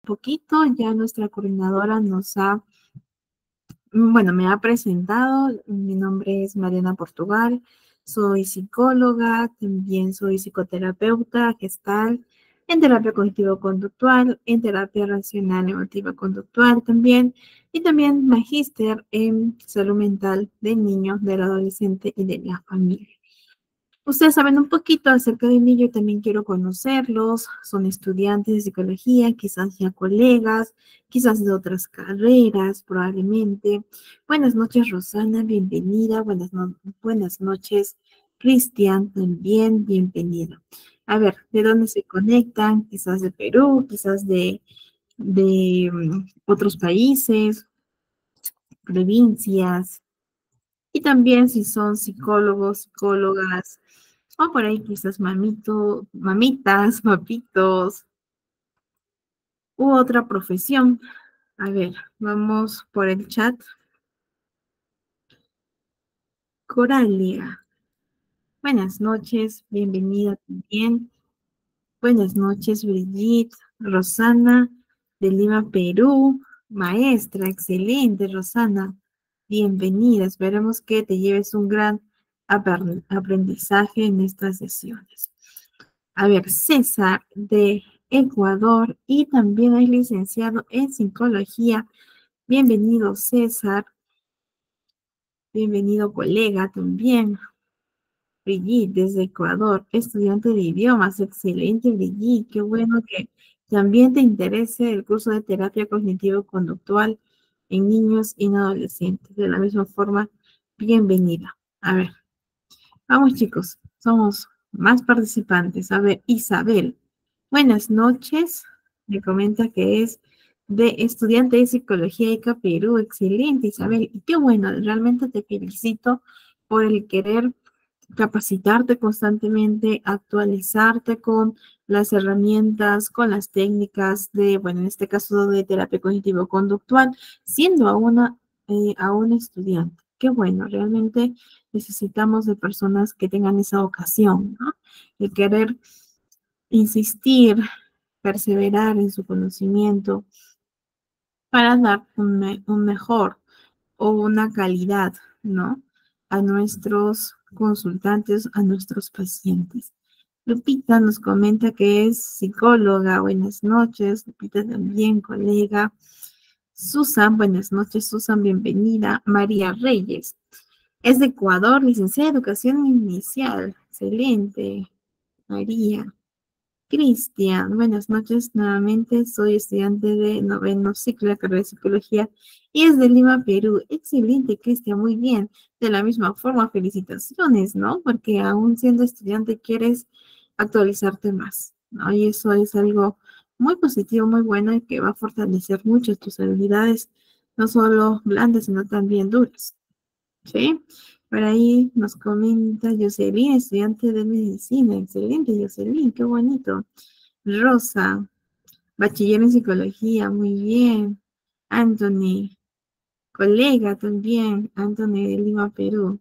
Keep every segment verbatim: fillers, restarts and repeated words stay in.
Poquito, ya nuestra coordinadora nos ha, bueno, me ha presentado. Mi nombre es Mariana Portugal, soy psicóloga, también soy psicoterapeuta gestal, en terapia cognitivo-conductual, en terapia racional emotiva conductual también, y también magíster en salud mental del niño, del adolescente y de la familia. Ustedes saben un poquito acerca de mí, yo también quiero conocerlos, son estudiantes de psicología, quizás ya colegas, quizás de otras carreras, probablemente. Buenas noches, Rosana, bienvenida. Buenas, no- buenas noches, Cristian, también bienvenido. A ver, ¿de dónde se conectan? Quizás de Perú, quizás de, de mm, otros países, provincias, y también si son psicólogos, psicólogas, o por ahí quizás mamito, mamitas, papitos, u otra profesión. A ver, vamos por el chat. Coralia, buenas noches, bienvenida también. Buenas noches, Brigitte, Rosana, de Lima, Perú. Maestra, excelente, Rosana. Bienvenida. Esperemos que te lleves un gran apar- aprendizaje en estas sesiones. A ver, César, de Ecuador, y también es licenciado en psicología. Bienvenido, César. Bienvenido, colega, también. Brigitte, desde Ecuador, estudiante de idiomas. Excelente, Brigitte. Qué bueno que también te interese el curso de terapia cognitivo-conductual en niños y en adolescentes. De la misma forma, bienvenida. A ver, vamos chicos, somos más participantes. A ver, Isabel, buenas noches. Me comenta que es de estudiante de psicología I C A Perú. Excelente, Isabel. Y qué bueno, realmente te felicito por el querer capacitarte constantemente, actualizarte con las herramientas, con las técnicas de, bueno, en este caso de terapia cognitivo-conductual, siendo aún una, eh, aún estudiante. Qué bueno, realmente necesitamos de personas que tengan esa ocasión, ¿no? El querer insistir, perseverar en su conocimiento para dar un, me- un mejor o una calidad, ¿no? A nuestros consultantes, a nuestros pacientes. Lupita nos comenta que es psicóloga. Buenas noches. Lupita también, colega. Susan, buenas noches, Susan, bienvenida. María Reyes, es de Ecuador, licenciada en Educación Inicial. Excelente, María. Cristian, buenas noches nuevamente. Soy estudiante de noveno ciclo de carrera de psicología y es de Lima, Perú. Excelente, Cristian, muy bien. De la misma forma, felicitaciones, ¿no? Porque aún siendo estudiante quieres actualizarte más, ¿no? Y eso es algo muy positivo, muy bueno y que va a fortalecer mucho tus habilidades, no solo blandas, sino también duras. ¿Sí? Por ahí nos comenta Jocelyn, estudiante de medicina. Excelente, Jocelyn, qué bonito. Rosa, bachiller en psicología, muy bien. Anthony, colega también, Anthony de Lima, Perú.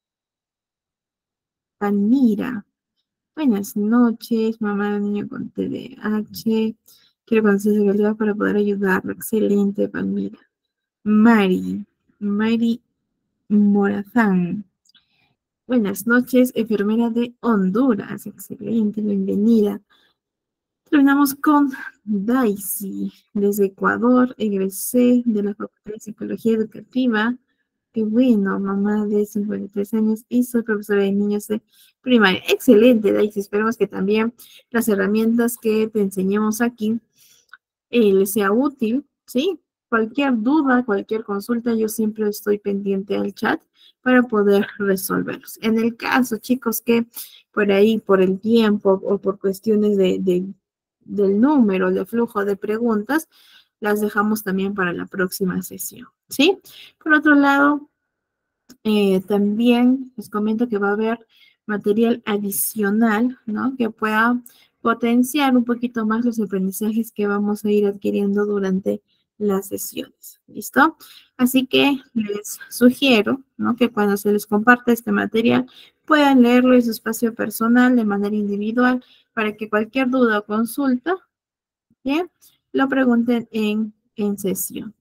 Palmira, buenas noches, mamá de niño con T D A H. Quiero conocer su habilidad para poder ayudarlo. Excelente, Palmira. Mari, Mari Morazán. Buenas noches, enfermera de Honduras. Excelente, bienvenida. Terminamos con Daisy, desde Ecuador, egresé de la Facultad de Psicología Educativa. Qué bueno, mamá de cincuenta y tres años y soy profesora de niños de primaria. Excelente, Daisy. Esperemos que también las herramientas que te enseñemos aquí eh, les sea útil, ¿sí? Cualquier duda, cualquier consulta, yo siempre estoy pendiente al chat para poder resolverlos. En el caso, chicos, que por ahí, por el tiempo o por cuestiones de, de- del número, de flujo de preguntas, las dejamos también para la próxima sesión, ¿sí? Por otro lado, eh, también les comento que va a haber material adicional, ¿no? Que pueda potenciar un poquito más los aprendizajes que vamos a ir adquiriendo durante las sesiones. ¿Listo? Así que les sugiero, ¿no? Que cuando se les comparte este material puedan leerlo en su espacio personal de manera individual para que cualquier duda o consulta, ¿bien? lo pregunten en, en sesión.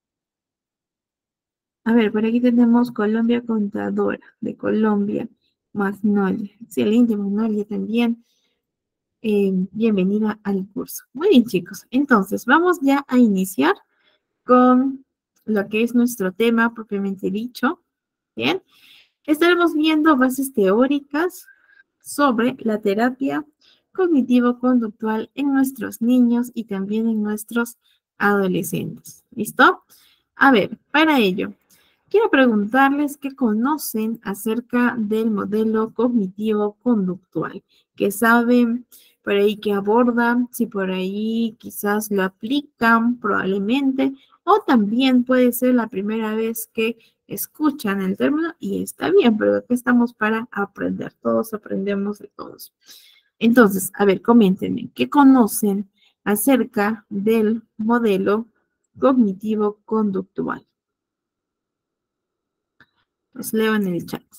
A ver, por aquí tenemos Colombia Contadora, de Colombia, Magnolia. Excelente, Magnolia también. Eh, bienvenida al curso. Muy bien, chicos. Entonces, vamos ya a iniciar con lo que es nuestro tema propiamente dicho. Bien. Estaremos viendo bases teóricas sobre la terapia cognitivo-conductual en nuestros niños y también en nuestros adolescentes. ¿Listo? A ver, para ello, quiero preguntarles qué conocen acerca del modelo cognitivo-conductual, qué saben por ahí que abordan, si por ahí quizás lo aplican probablemente, o también puede ser la primera vez que escuchan el término y está bien, pero aquí estamos para aprender, todos aprendemos de todos. Entonces, a ver, coméntenme, ¿qué conocen acerca del modelo cognitivo-conductual? Los leo en el chat.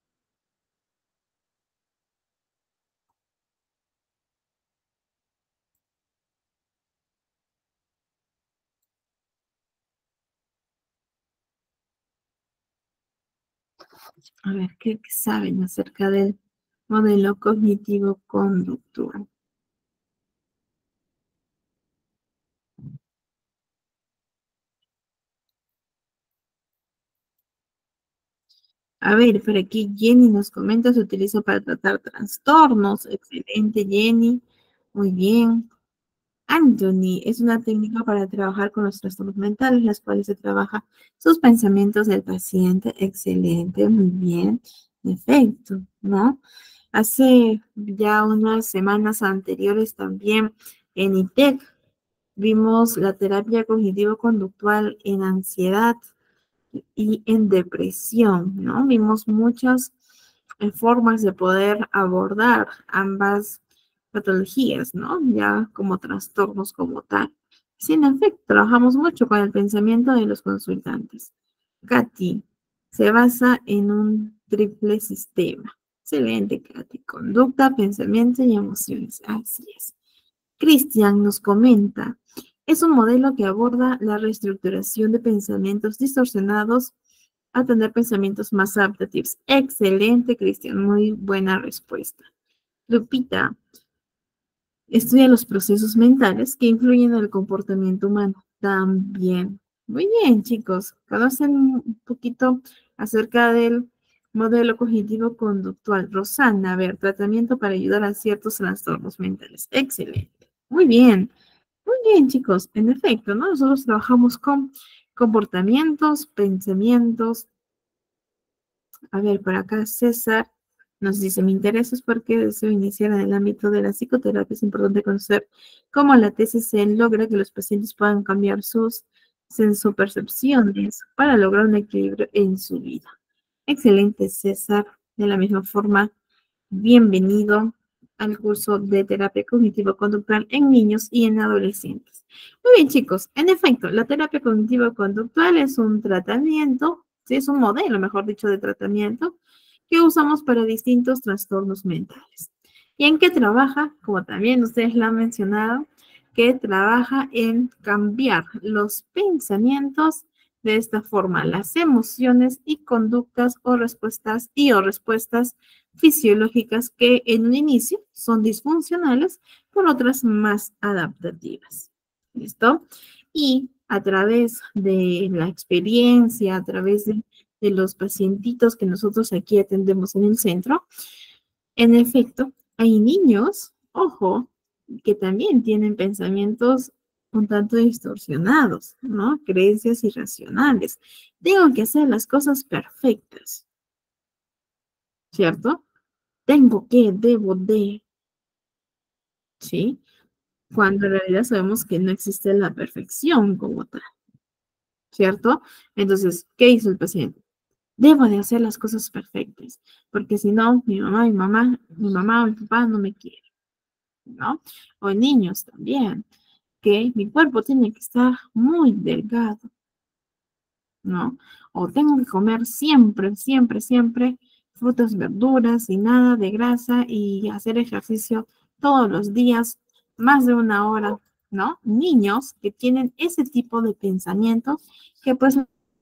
A ver, ¿qué, qué saben acerca del modelo cognitivo-conductual? A ver, por aquí Jenny nos comenta, se utiliza para tratar trastornos. Excelente, Jenny. Muy bien. Anthony es una técnica para trabajar con los trastornos mentales, las cuales se trabaja sus pensamientos del paciente. Excelente, muy bien. Perfecto, ¿no? Hace ya unas semanas anteriores también en I T E C vimos la terapia cognitivo-conductual en ansiedad y en depresión, ¿no? Vimos muchas eh, formas de poder abordar ambas patologías, ¿no? Ya como trastornos como tal. Sin efecto, trabajamos mucho con el pensamiento de los consultantes. Katy, se basa en un triple sistema. Excelente, Katy. Conducta, pensamiento y emociones. Así es. Cristian nos comenta, es un modelo que aborda la reestructuración de pensamientos distorsionados a tener pensamientos más adaptativos. Excelente, Cristian, muy buena respuesta. Lupita, estudia los procesos mentales que influyen en el comportamiento humano. También. Muy bien, chicos. Conocen un poquito acerca del modelo cognitivo conductual. Rosana, a ver, tratamiento para ayudar a ciertos trastornos mentales. Excelente. Muy bien. Muy bien, chicos. En efecto, ¿no? Nosotros trabajamos con comportamientos, pensamientos. A ver, por acá César nos dice, mi interés es porque deseo iniciar en el ámbito de la psicoterapia. Es importante conocer cómo la T C C logra que los pacientes puedan cambiar sus sensopercepciones para lograr un equilibrio en su vida. Excelente, César. De la misma forma, bienvenido al curso de terapia cognitivo-conductual en niños y en adolescentes. Muy bien, chicos. En efecto, la terapia cognitivo-conductual es un tratamiento, sí, es un modelo, mejor dicho, de tratamiento que usamos para distintos trastornos mentales. ¿Y en qué trabaja? Como también ustedes lo han mencionado, que trabaja en cambiar los pensamientos de esta forma, las emociones y conductas o respuestas y o respuestas fisiológicas que en un inicio son disfuncionales, por otras más adaptativas. ¿Listo? Y a través de la experiencia, a través de, de los pacientitos que nosotros aquí atendemos en el centro, en efecto, hay niños, ojo, que también tienen pensamientos un tanto distorsionados, ¿no? Creencias irracionales. Tengo que hacer las cosas perfectas, ¿cierto? Tengo que, debo de, ¿sí? Cuando en realidad sabemos que no existe la perfección como tal, ¿cierto? Entonces, ¿qué hizo el paciente? Debo de hacer las cosas perfectas, porque si no, mi mamá, mi mamá, mi mamá o mi papá no me quiere, ¿no? O niños también, que mi cuerpo tiene que estar muy delgado, ¿no? O tengo que comer siempre, siempre, siempre frutas, verduras y nada de grasa y hacer ejercicio todos los días, más de una hora. ¿no? Niños que tienen ese tipo de pensamientos que pues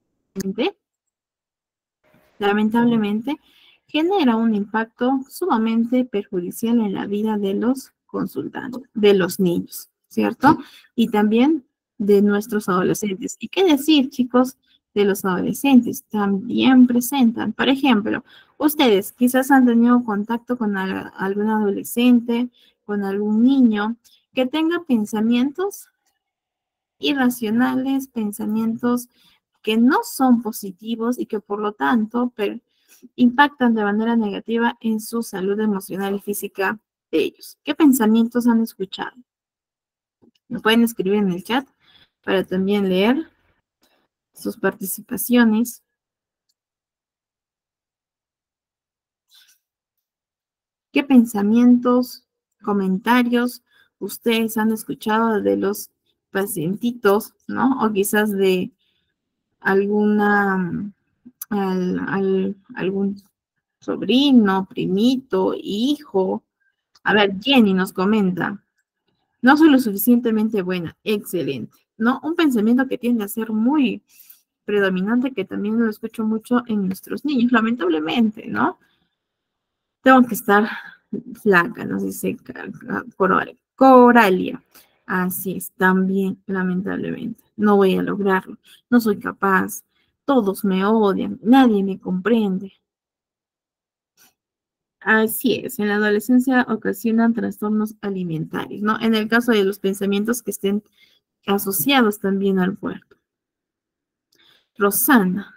lamentablemente genera un impacto sumamente perjudicial en la vida de los consultantes, de los niños, ¿cierto? Y también de nuestros adolescentes. ¿Y qué decir, chicos, de los adolescentes? También presentan, por ejemplo, ustedes quizás han tenido contacto con al- algún adolescente, con algún niño que tenga pensamientos irracionales, pensamientos que no son positivos y que por lo tanto per- impactan de manera negativa en su salud emocional y física de ellos. ¿Qué pensamientos han escuchado? Lo pueden escribir en el chat para también leer sus participaciones. ¿Qué pensamientos, comentarios ustedes han escuchado de los pacientitos, ¿no? O quizás de alguna, al, al- algún sobrino, primito, hijo. A ver, Jenny nos comenta, no soy lo suficientemente buena, excelente, ¿no? Un pensamiento que tiende a ser muy predominante, que también lo escucho mucho en nuestros niños, lamentablemente, ¿no? Tengo que estar flaca, nos dice Coral- Coralia. Así es, también, lamentablemente. No voy a lograrlo, no soy capaz, todos me odian, nadie me comprende. Así es, en la adolescencia ocasionan trastornos alimentarios, ¿no? En el caso de los pensamientos que estén asociados también al cuerpo. Rosana,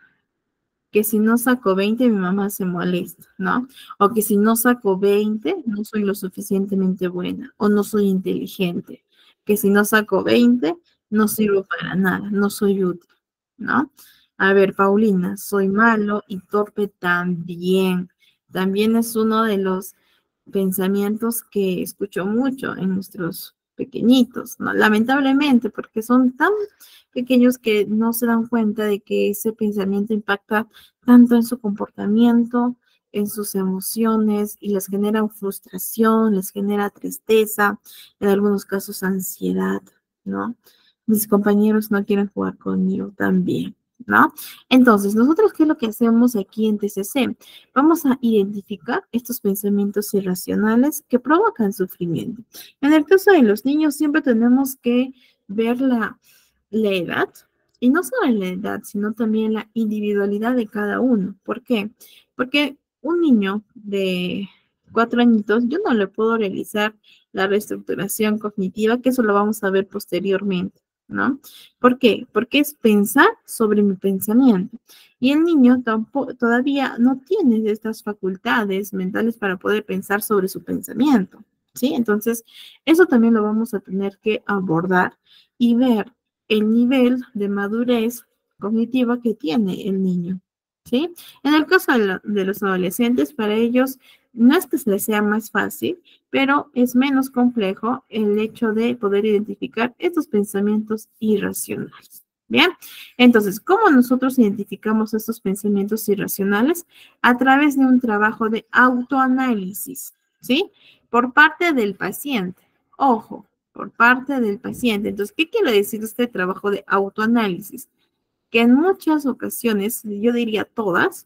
que si no saco veinte mi mamá se molesta, ¿no? O que si no saco veinte no soy lo suficientemente buena o no soy inteligente. Que si no saco veinte no sirvo para nada, no soy útil, ¿no? A ver, Paulina, soy malo y torpe también. También es uno de los pensamientos que escucho mucho en nuestros pequeñitos, ¿no? Lamentablemente, porque son tan pequeños que no se dan cuenta de que ese pensamiento impacta tanto en su comportamiento, en sus emociones y les genera frustración, les genera tristeza, en algunos casos ansiedad, ¿no? Mis compañeros no quieren jugar conmigo también, ¿no? Entonces, nosotros, ¿qué es lo que hacemos aquí en T C C? Vamos a identificar estos pensamientos irracionales que provocan sufrimiento. En el caso de los niños, siempre tenemos que ver la, la edad, y no solo la edad, sino también la individualidad de cada uno. ¿Por qué? Porque un niño de cuatro añitos, yo no le puedo realizar la reestructuración cognitiva, que eso lo vamos a ver posteriormente, ¿no? ¿Por qué? Porque es pensar sobre mi pensamiento. Y el niño tampoco, todavía no tiene estas facultades mentales para poder pensar sobre su pensamiento, ¿sí? Entonces, eso también lo vamos a tener que abordar y ver el nivel de madurez cognitiva que tiene el niño, ¿sí? En el caso de, la- de los adolescentes, para ellos no es que se les sea más fácil, pero es menos complejo el hecho de poder identificar estos pensamientos irracionales. Bien, entonces, ¿cómo nosotros identificamos estos pensamientos irracionales? A través de un trabajo de autoanálisis, ¿sí? Por parte del paciente. Ojo, por parte del paciente. Entonces, ¿qué quiere decir este trabajo de autoanálisis? Que en muchas ocasiones, yo diría todas,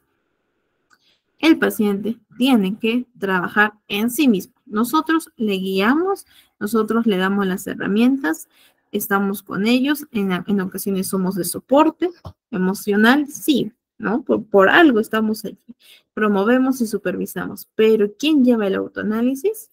el paciente tiene que trabajar en sí mismo. Nosotros le guiamos, nosotros le damos las herramientas, estamos con ellos, en, en ocasiones somos de soporte emocional, sí, ¿no? Por, por algo estamos allí. Promovemos y supervisamos, pero ¿quién lleva el autoanálisis?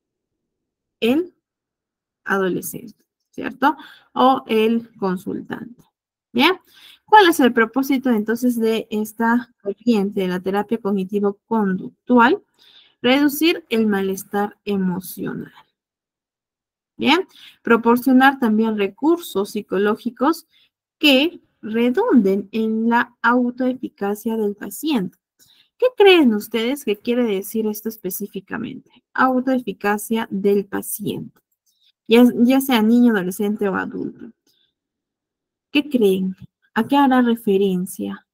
El adolescente, ¿cierto? O el consultante. ¿Bien? ¿Cuál es el propósito entonces de esta corriente de la terapia cognitivo-conductual? Reducir el malestar emocional. Bien, proporcionar también recursos psicológicos que redunden en la autoeficacia del paciente. ¿Qué creen ustedes que quiere decir esto específicamente? Autoeficacia del paciente, ya, ya sea niño, adolescente o adulto. ¿Qué creen? ¿A qué hará referencia?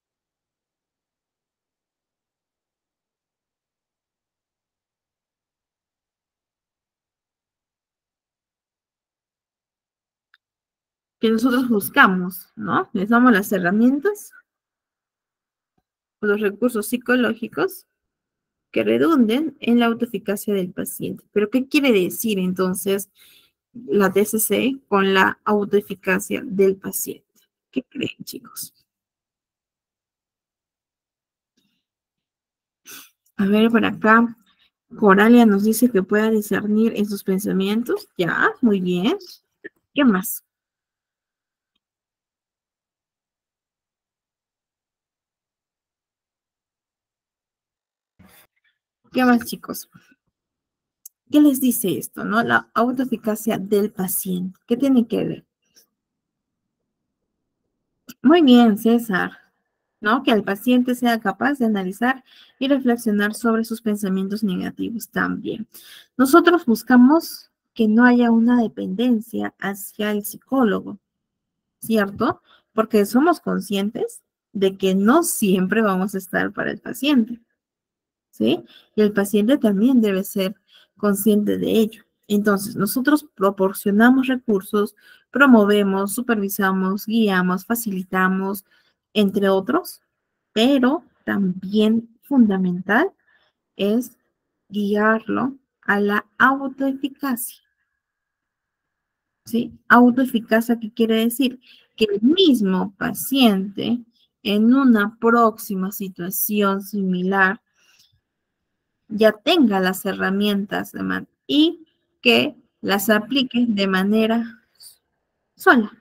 que nosotros buscamos, ¿no? Les damos las herramientas, los recursos psicológicos que redunden en la autoeficacia del paciente. ¿Pero qué quiere decir entonces la T C C con la autoeficacia del paciente? ¿Qué creen, chicos? A ver, por acá, Coralia nos dice que pueda discernir en sus pensamientos. Ya, muy bien. ¿Qué más? ¿Qué más, chicos? ¿Qué les dice esto, no? La autoeficacia del paciente. ¿Qué tiene que ver? Muy bien, César, ¿no? Que el paciente sea capaz de analizar y reflexionar sobre sus pensamientos negativos también. Nosotros buscamos que no haya una dependencia hacia el psicólogo, ¿cierto? Porque somos conscientes de que no siempre vamos a estar para el paciente. ¿Sí? Y el paciente también debe ser consciente de ello. Entonces, nosotros proporcionamos recursos, promovemos, supervisamos, guiamos, facilitamos, entre otros, pero también fundamental es guiarlo a la autoeficacia. ¿Sí? Autoeficacia, ¿qué quiere decir? Que el mismo paciente en una próxima situación similar ya tenga las herramientas de man y que las aplique de manera sola,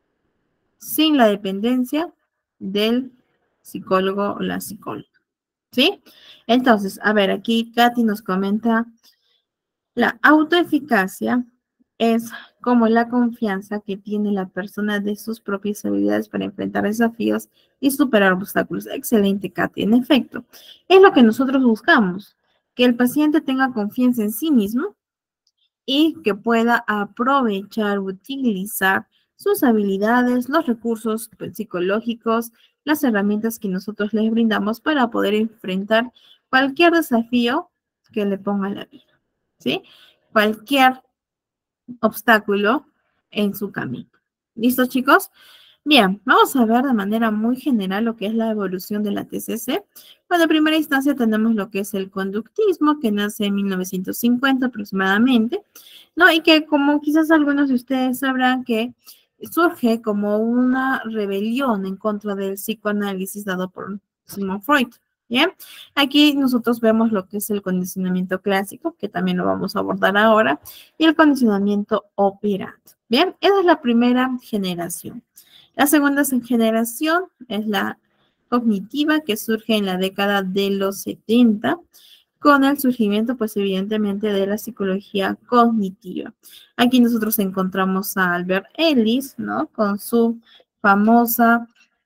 sin la dependencia del psicólogo o la psicóloga. ¿Sí? Entonces, a ver, aquí Katy nos comenta, la autoeficacia es como la confianza que tiene la persona de sus propias habilidades para enfrentar desafíos y superar obstáculos. Excelente, Katy. En efecto, es lo que nosotros buscamos, que el paciente tenga confianza en sí mismo y que pueda aprovechar, utilizar sus habilidades, los recursos psicológicos, las herramientas que nosotros les brindamos para poder enfrentar cualquier desafío que le ponga la vida, ¿sí? Cualquier obstáculo en su camino. ¿Listo, chicos? Bien, vamos a ver de manera muy general lo que es la evolución de la T C C. Bueno, en primera instancia tenemos lo que es el conductismo, que nace en mil novecientos cincuenta aproximadamente, ¿no? Y que como quizás algunos de ustedes sabrán que surge como una rebelión en contra del psicoanálisis dado por Sigmund Freud. Bien, aquí nosotros vemos lo que es el condicionamiento clásico, que también lo vamos a abordar ahora, y el condicionamiento operante. Bien, esa es la primera generación. La segunda generación es la cognitiva, que surge en la década de los setenta, con el surgimiento, pues evidentemente, de la psicología cognitiva. Aquí nosotros encontramos a Albert Ellis, ¿no? Con su famosa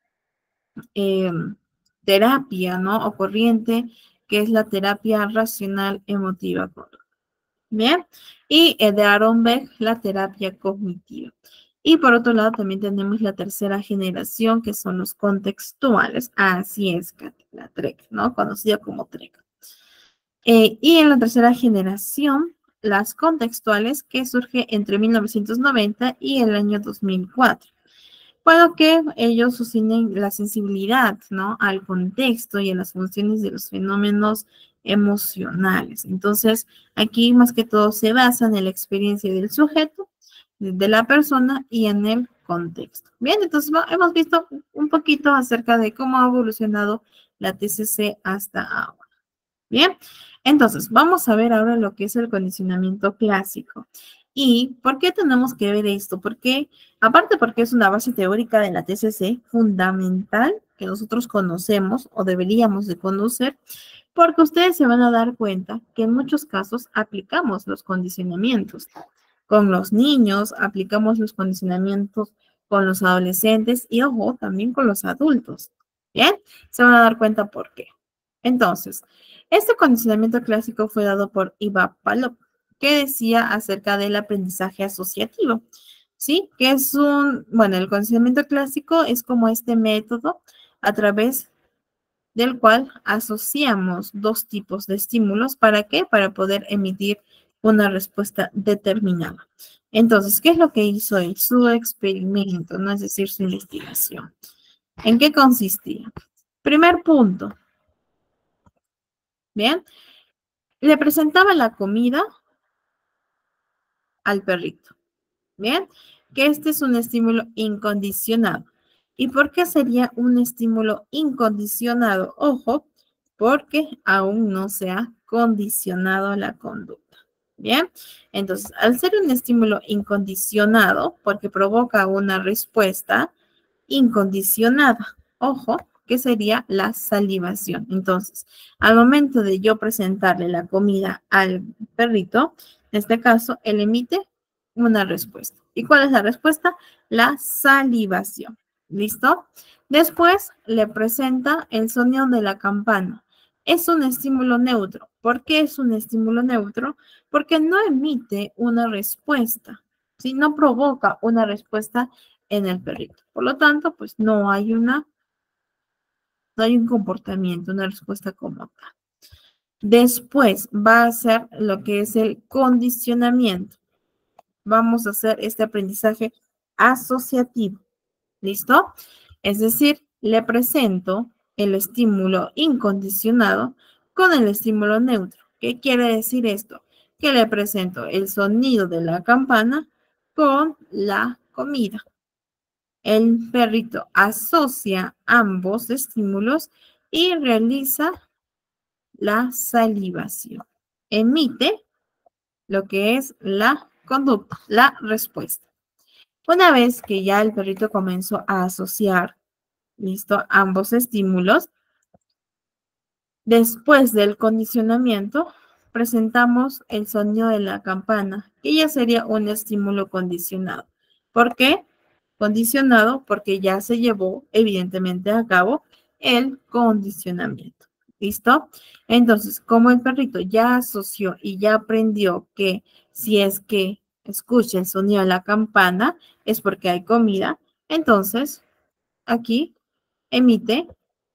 eh, terapia, ¿no? O corriente, que es la terapia racional emotiva. Bien, y eh, de Aaron Beck, la terapia cognitiva. Y por otro lado también tenemos la tercera generación, que son los contextuales. Así es, Katy, la TREC, ¿no? Conocida como TREC. Eh, y en la tercera generación, las contextuales, que surge entre mil novecientos noventa y el año dos mil cuatro. Puedo que ellos sostienen la sensibilidad, ¿no? Al contexto y a las funciones de los fenómenos emocionales. Entonces, aquí más que todo se basa en la experiencia del sujeto, de la persona y en el contexto. Bien, entonces hemos visto un poquito acerca de cómo ha evolucionado la T C C hasta ahora. Bien, entonces vamos a ver ahora lo que es el condicionamiento clásico. ¿Y por qué tenemos que ver esto? Porque, aparte porque es una base teórica de la T C C fundamental que nosotros conocemos o deberíamos de conocer, porque ustedes se van a dar cuenta que en muchos casos aplicamos los condicionamientos. Con los niños aplicamos los condicionamientos con los adolescentes y, ojo, también con los adultos. Bien, se van a dar cuenta por qué. Entonces, este condicionamiento clásico fue dado por Iva Palop, que decía acerca del aprendizaje asociativo, ¿sí? Que es un, bueno, el condicionamiento clásico es como este método a través del cual asociamos dos tipos de estímulos. ¿Para qué? Para poder emitir una respuesta determinada. Entonces, ¿qué es lo que hizo él? Su experimento, ¿no? Es decir, su investigación. ¿En qué consistía? Primer punto. Bien. Le presentaba la comida al perrito. Bien. Que este es un estímulo incondicionado. ¿Y por qué sería un estímulo incondicionado? Ojo, porque aún no se ha condicionado la conducta. Bien, entonces, al ser un estímulo incondicionado, porque provoca una respuesta incondicionada, ojo, que sería la salivación. Entonces, al momento de yo presentarle la comida al perrito, en este caso, él emite una respuesta. ¿Y cuál es la respuesta? La salivación. ¿Listo? Después le presenta el sonido de la campana. Es un estímulo neutro. ¿Por qué es un estímulo neutro? Porque no emite una respuesta, ¿sí? No provoca una respuesta en el perrito. Por lo tanto, pues no hay una, no hay un comportamiento, una respuesta como tal. Después va a ser lo que es el condicionamiento. Vamos a hacer este aprendizaje asociativo. ¿Listo? Es decir, le presento el estímulo incondicionado con el estímulo neutro. ¿Qué quiere decir esto? Que le presento el sonido de la campana con la comida. El perrito asocia ambos estímulos y realiza la salivación. Emite lo que es la conducta, la respuesta. Una vez que ya el perrito comenzó a asociar, listo, ambos estímulos, después del condicionamiento, presentamos el sonido de la campana, que ya sería un estímulo condicionado. ¿Por qué? Condicionado porque ya se llevó, evidentemente, a cabo el condicionamiento. ¿Listo? Entonces, como el perrito ya asoció y ya aprendió que si es que escucha el sonido de la campana, es porque hay comida, entonces aquí emite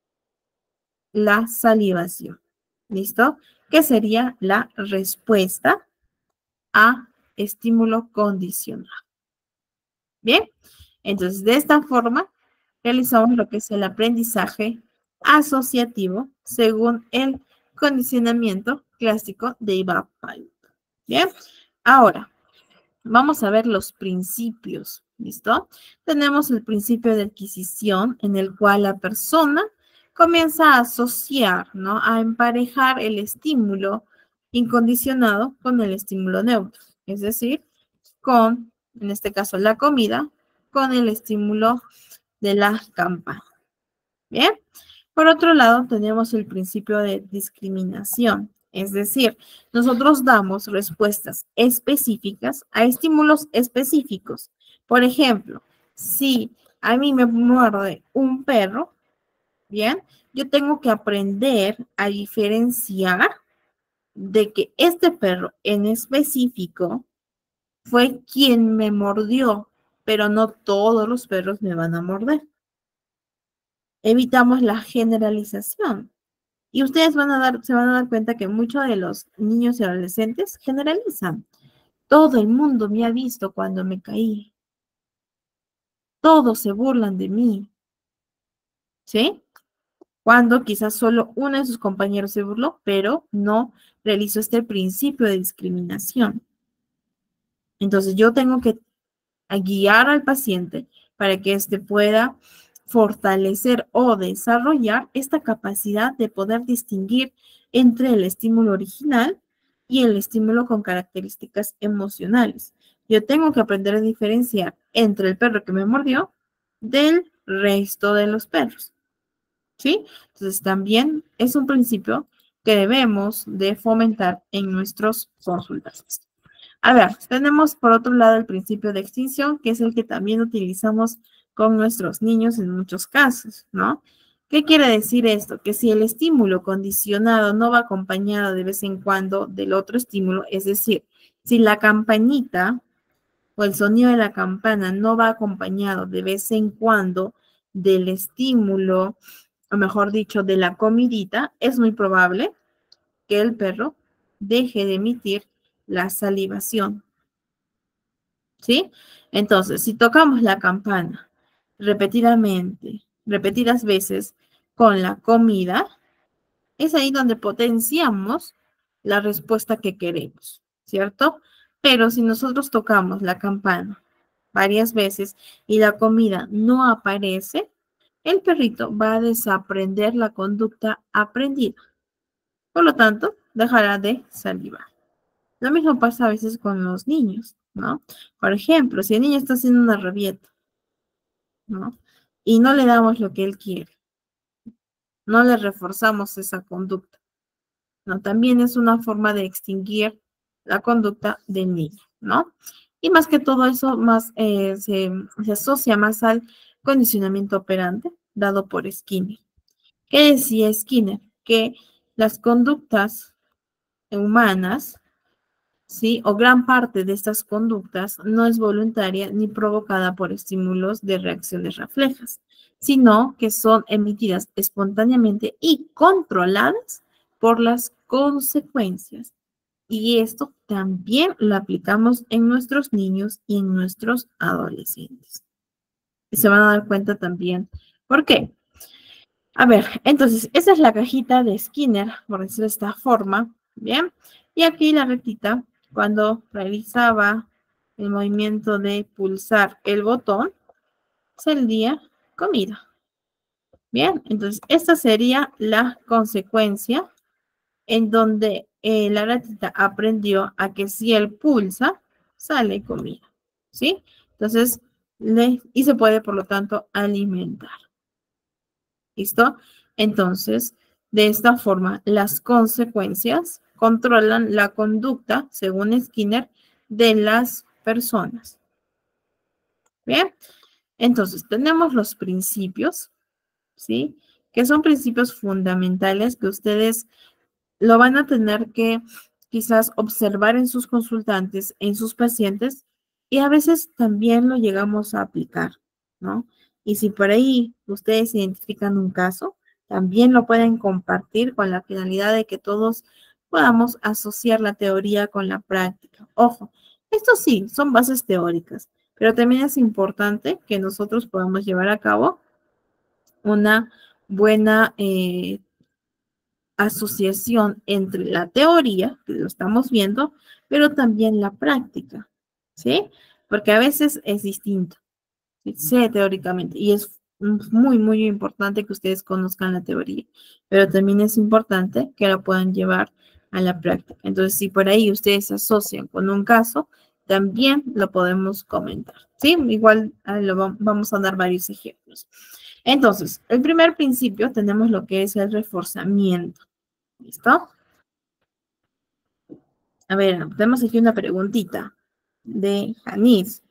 la salivación. ¿Listo? Que sería la respuesta a estímulo condicional. Bien, entonces de esta forma realizamos lo que es el aprendizaje asociativo según el condicionamiento clásico de Ivan Paiva. Bien, ahora vamos a ver los principios, ¿listo? Tenemos el principio de adquisición en el cual la persona comienza a asociar, ¿no? A emparejar el estímulo incondicionado con el estímulo neutro, es decir, con, en este caso, la comida, con el estímulo de la campana. Bien. Por otro lado, tenemos el principio de discriminación, es decir, nosotros damos respuestas específicas a estímulos específicos. Por ejemplo, si a mí me muerde un perro, bien, yo tengo que aprender a diferenciar de que este perro en específico fue quien me mordió, pero no todos los perros me van a morder. Evitamos la generalización. Y ustedes van a dar, se van a dar cuenta que muchos de los niños y adolescentes generalizan. Todo el mundo me ha visto cuando me caí. Todos se burlan de mí. ¿Sí? Cuando quizás solo uno de sus compañeros se burló, pero no realizó este principio de discriminación. Entonces yo tengo que guiar al paciente para que éste pueda fortalecer o desarrollar esta capacidad de poder distinguir entre el estímulo original y el estímulo con características emocionales. Yo tengo que aprender a diferenciar entre el perro que me mordió del resto de los perros. ¿Sí? Entonces también es un principio que debemos de fomentar en nuestros consultantes. A ver, tenemos por otro lado el principio de extinción, que es el que también utilizamos con nuestros niños en muchos casos, ¿no? ¿Qué quiere decir esto? Que si el estímulo condicionado no va acompañado de vez en cuando del otro estímulo, es decir, si la campanita o el sonido de la campana no va acompañado de vez en cuando del estímulo, o mejor dicho, de la comidita, es muy probable que el perro deje de emitir la salivación. ¿Sí? Entonces, si tocamos la campana repetidamente, repetidas veces con la comida, es ahí donde potenciamos la respuesta que queremos, ¿cierto? Pero si nosotros tocamos la campana varias veces y la comida no aparece, el perrito va a desaprender la conducta aprendida. Por lo tanto, dejará de salivar. Lo mismo pasa a veces con los niños, ¿no? Por ejemplo, si el niño está haciendo una rabieta, ¿no? Y no le damos lo que él quiere, no le reforzamos esa conducta, ¿no? También es una forma de extinguir la conducta del niño, ¿no? Y más que todo eso, más eh, se, se asocia más al condicionamiento operante dado por Skinner. ¿Qué decía Skinner? Que las conductas humanas, ¿sí? O gran parte de estas conductas no es voluntaria ni provocada por estímulos de reacciones reflejas, sino que son emitidas espontáneamente y controladas por las consecuencias. Y esto también lo aplicamos en nuestros niños y en nuestros adolescentes. Y se van a dar cuenta también. ¿Por qué? A ver, entonces, esa es la cajita de Skinner, por decirlo de esta forma, ¿bien? Y aquí la retita, cuando realizaba el movimiento de pulsar el botón, salía comida. Bien, entonces, esta sería la consecuencia en donde eh, la ratita aprendió a que si él pulsa, sale comida, ¿sí? Entonces, le, y se puede, por lo tanto, alimentar. ¿Listo? Entonces, de esta forma, las consecuencias controlan la conducta, según Skinner, de las personas. Bien, entonces tenemos los principios, ¿sí? Que son principios fundamentales que ustedes lo van a tener que quizás observar en sus consultantes, en sus pacientes, y a veces también lo llegamos a aplicar, ¿no? Y si por ahí ustedes identifican un caso, también lo pueden compartir con la finalidad de que todos podamos asociar la teoría con la práctica. Ojo, esto sí, son bases teóricas, pero también es importante que nosotros podamos llevar a cabo una buena eh, asociación entre la teoría, que lo estamos viendo, pero también la práctica, ¿sí? Porque a veces es distinto, ¿sí? Sé teóricamente, y es muy, muy importante que ustedes conozcan la teoría, pero también es importante que la puedan llevar a la práctica. Entonces, si por ahí ustedes se asocian con un caso, también lo podemos comentar, ¿sí? Igual lo vamos a dar varios ejemplos. Entonces, el primer principio tenemos lo que es el reforzamiento. ¿Listo? A ver, tenemos aquí una preguntita de Janice.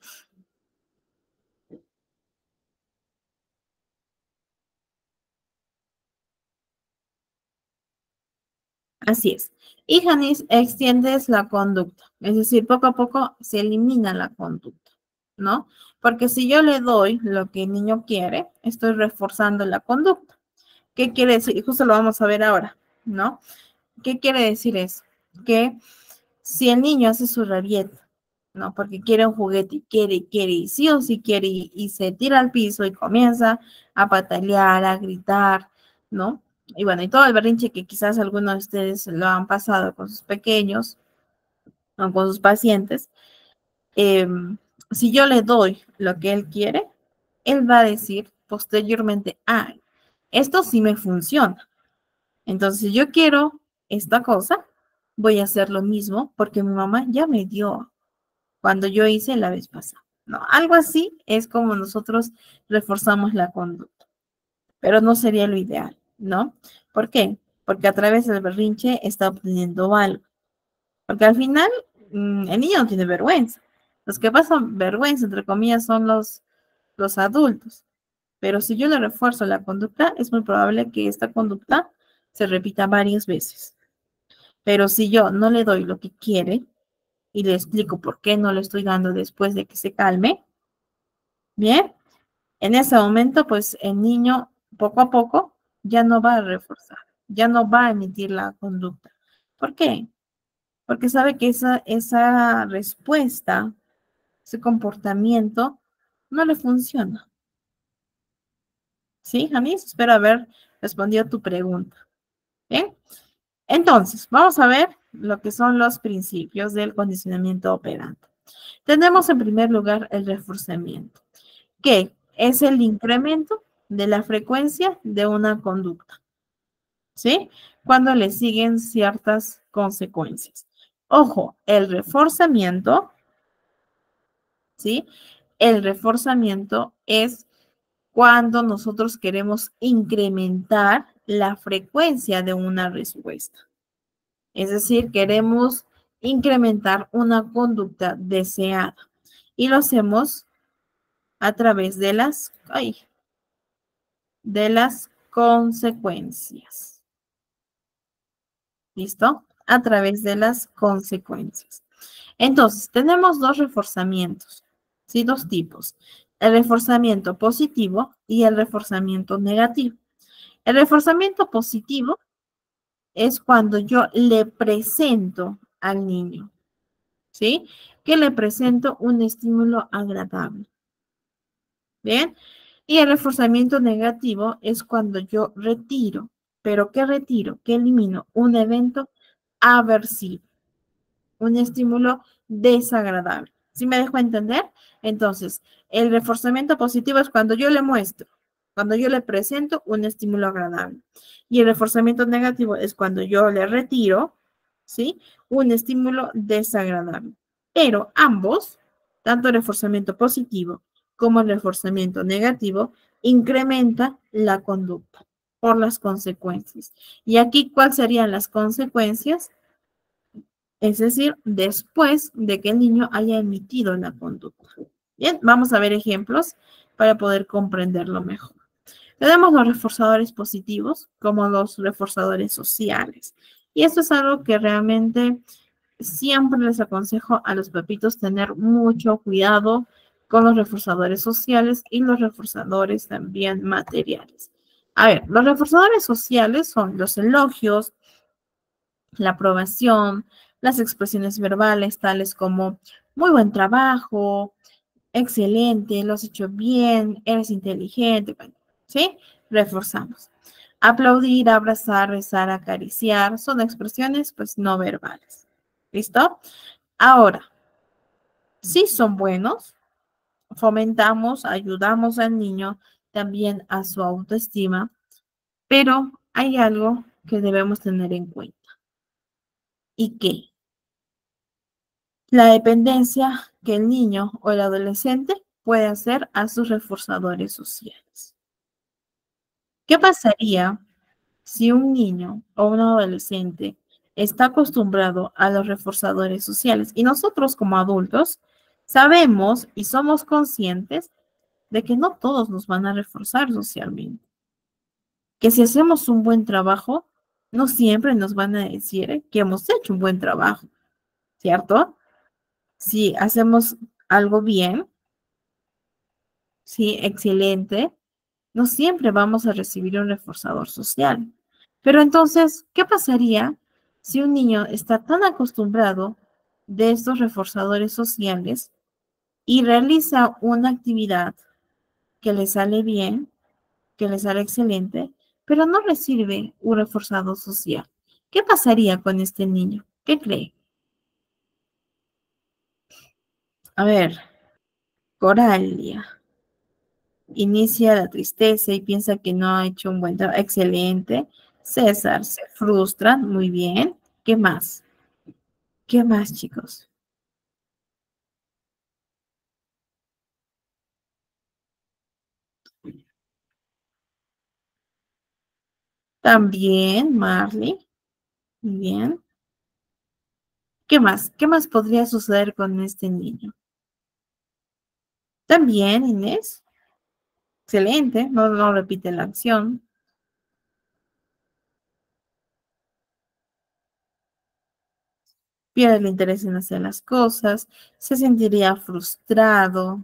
Así es. Y Janice, extiendes la conducta. Es decir, poco a poco se elimina la conducta, ¿no? Porque si yo le doy lo que el niño quiere, estoy reforzando la conducta. ¿Qué quiere decir? Y justo lo vamos a ver ahora, ¿no? ¿Qué quiere decir eso? Que si el niño hace su rabieta, ¿no? Porque quiere un juguete y quiere, y quiere, y sí o sí quiere, y, y se tira al piso y comienza a patalear, a gritar, ¿no? Y bueno, y todo el berrinche que quizás algunos de ustedes lo han pasado con sus pequeños o con sus pacientes, eh, si yo le doy lo que él quiere, él va a decir posteriormente, ah, esto sí me funciona. Entonces, si yo quiero esta cosa, voy a hacer lo mismo porque mi mamá ya me dio cuando yo hice la vez pasada. No, algo así es como nosotros reforzamos la conducta, pero no sería lo ideal, ¿no? ¿Por qué? Porque a través del berrinche está obteniendo algo. Porque al final mmm, el niño no tiene vergüenza. Los que pasan vergüenza, entre comillas, son los, los adultos. Pero si yo le refuerzo la conducta, es muy probable que esta conducta se repita varias veces. Pero si yo no le doy lo que quiere, y le explico por qué no lo estoy dando después de que se calme, bien, en ese momento, pues el niño poco a poco ya no va a reforzar, ya no va a emitir la conducta. ¿Por qué? porque sabe que esa, esa respuesta, ese comportamiento, no le funciona. ¿Sí, Janis? Espero haber respondido a tu pregunta. Bien, entonces, vamos a ver lo que son los principios del condicionamiento operante. Tenemos en primer lugar el reforzamiento, que es el incremento de la frecuencia de una conducta, ¿sí? Cuando le siguen ciertas consecuencias. Ojo, el reforzamiento, ¿sí? El reforzamiento es cuando nosotros queremos incrementar la frecuencia de una respuesta. Es decir, queremos incrementar una conducta deseada y lo hacemos a través de las, ay, de las consecuencias. ¿Listo? A través de las consecuencias. Entonces, tenemos dos reforzamientos, ¿sí? Dos tipos. El reforzamiento positivo y el reforzamiento negativo. El reforzamiento positivo es cuando yo le presento al niño, ¿sí? Que le presento un estímulo agradable. ¿Bien? Y el reforzamiento negativo es cuando yo retiro. ¿Pero qué retiro? ¿Qué elimino? Un evento aversivo, un estímulo desagradable. ¿Sí me dejo entender? Entonces, el reforzamiento positivo es cuando yo le muestro, cuando yo le presento un estímulo agradable. Y el reforzamiento negativo es cuando yo le retiro, ¿sí? Un estímulo desagradable. Pero ambos, tanto el reforzamiento positivo como el reforzamiento negativo, incrementa la conducta por las consecuencias. Y aquí, ¿cuáles serían las consecuencias? Es decir, después de que el niño haya emitido la conducta. Bien, vamos a ver ejemplos para poder comprenderlo mejor. Tenemos los reforzadores positivos como los reforzadores sociales. Y esto es algo que realmente siempre les aconsejo a los papitos tener mucho cuidado con los reforzadores sociales y los reforzadores también materiales. A ver, los reforzadores sociales son los elogios, la aprobación, las expresiones verbales tales como muy buen trabajo, excelente, lo has hecho bien, eres inteligente, ¿sí? Reforzamos. Aplaudir, abrazar, rezar, acariciar, son expresiones pues no verbales. ¿Listo? Ahora, si son buenos, fomentamos, ayudamos al niño también a su autoestima, pero hay algo que debemos tener en cuenta. ¿Y qué? La dependencia que el niño o el adolescente puede hacer a sus reforzadores sociales. ¿Qué pasaría si un niño o un adolescente está acostumbrado a los reforzadores sociales y nosotros como adultos sabemos y somos conscientes de que no todos nos van a reforzar socialmente? Que si hacemos un buen trabajo, no siempre nos van a decir que hemos hecho un buen trabajo, ¿cierto? Si hacemos algo bien, sí, excelente, no siempre vamos a recibir un reforzador social. Pero entonces, ¿qué pasaría si un niño está tan acostumbrado de estos reforzadores sociales y realiza una actividad que le sale bien, que le sale excelente, pero no recibe un reforzado social? ¿Qué pasaría con este niño? ¿Qué cree? A ver, Coralia. Inicia la tristeza y piensa que no ha hecho un buen trabajo. Excelente. César se frustra. Muy bien. ¿Qué más? ¿Qué más, chicos? También, Marley. Muy bien. ¿Qué más? ¿Qué más podría suceder con este niño? También, Inés. Excelente. No, no repite la acción. Pierde el interés en hacer las cosas. Se sentiría frustrado.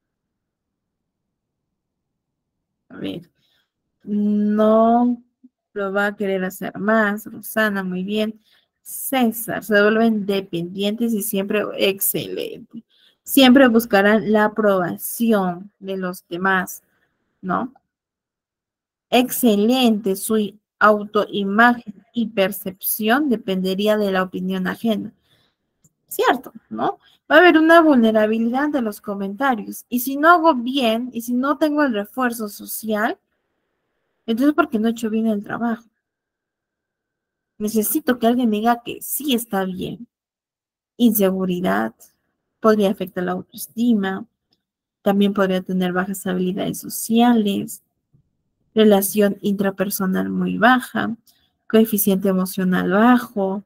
A ver. No. lo va a querer hacer más. Rosana, muy bien. César, se vuelven dependientes y siempre excelente. Siempre buscarán la aprobación de los demás, ¿no? Excelente, su autoimagen y percepción dependería de la opinión ajena. Cierto, ¿no? Va a haber una vulnerabilidad de los comentarios. Y si no hago bien, y si no tengo el refuerzo social, entonces ¿por qué no he hecho bien el trabajo? Necesito que alguien me diga que sí está bien. Inseguridad, podría afectar la autoestima, también podría tener bajas habilidades sociales, relación intrapersonal muy baja, coeficiente emocional bajo,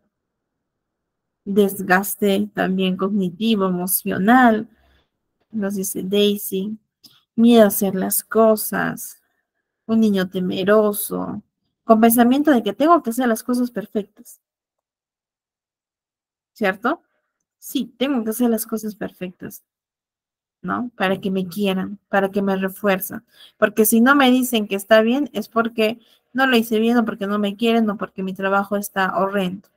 desgaste también cognitivo, emocional, nos dice Daisy, miedo a hacer las cosas, un niño temeroso, con pensamiento de que tengo que hacer las cosas perfectas, ¿cierto? Sí, tengo que hacer las cosas perfectas, ¿no? Para que me quieran, para que me refuerzan. Porque si no me dicen que está bien, es porque no lo hice bien o porque no me quieren o porque mi trabajo está horrendo.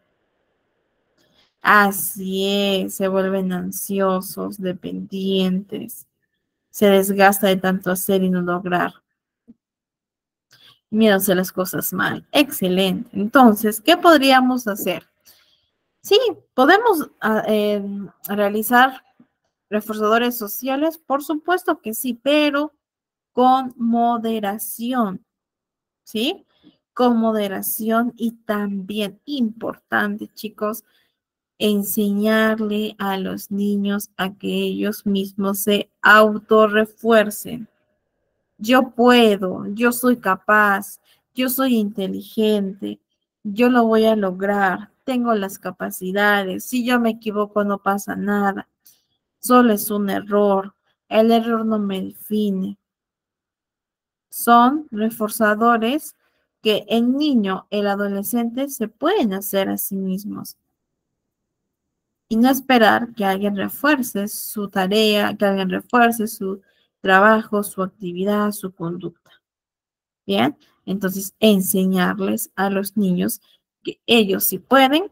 Así es, se vuelven ansiosos, dependientes, se desgasta de tanto hacer y no lograr. Miedo a hacer las cosas mal. Excelente. Entonces, ¿qué podríamos hacer? Sí, podemos ah, eh, realizar reforzadores sociales, por supuesto que sí, pero con moderación, ¿sí? Con moderación y también importante, chicos, enseñarle a los niños a que ellos mismos se autorrefuercen. Yo puedo, yo soy capaz, yo soy inteligente, yo lo voy a lograr, tengo las capacidades, si yo me equivoco no pasa nada, solo es un error, el error no me define. Son reforzadores que el niño, el adolescente se pueden hacer a sí mismos y no esperar que alguien refuerce su tarea, que alguien refuerce su trabajo, su actividad, su conducta. Bien, entonces enseñarles a los niños que ellos sí pueden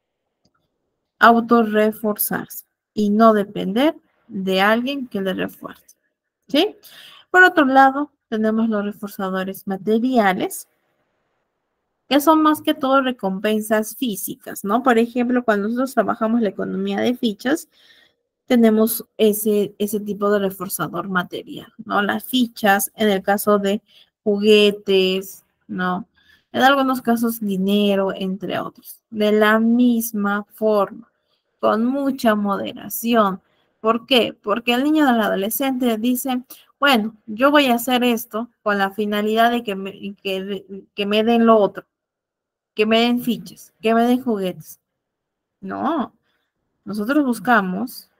autorreforzarse y no depender de alguien que les refuerce. ¿Sí? Por otro lado, tenemos los reforzadores materiales, que son más que todo recompensas físicas, ¿no? Por ejemplo, cuando nosotros trabajamos la economía de fichas, tenemos ese, ese tipo de reforzador material, ¿no? Las fichas, en el caso de juguetes, ¿no? En algunos casos dinero, entre otros. De la misma forma, con mucha moderación. ¿Por qué? Porque el niño o el adolescente dice, bueno, yo voy a hacer esto con la finalidad de que me, que, que me den lo otro, que me den fichas, que me den juguetes. No, nosotros buscamos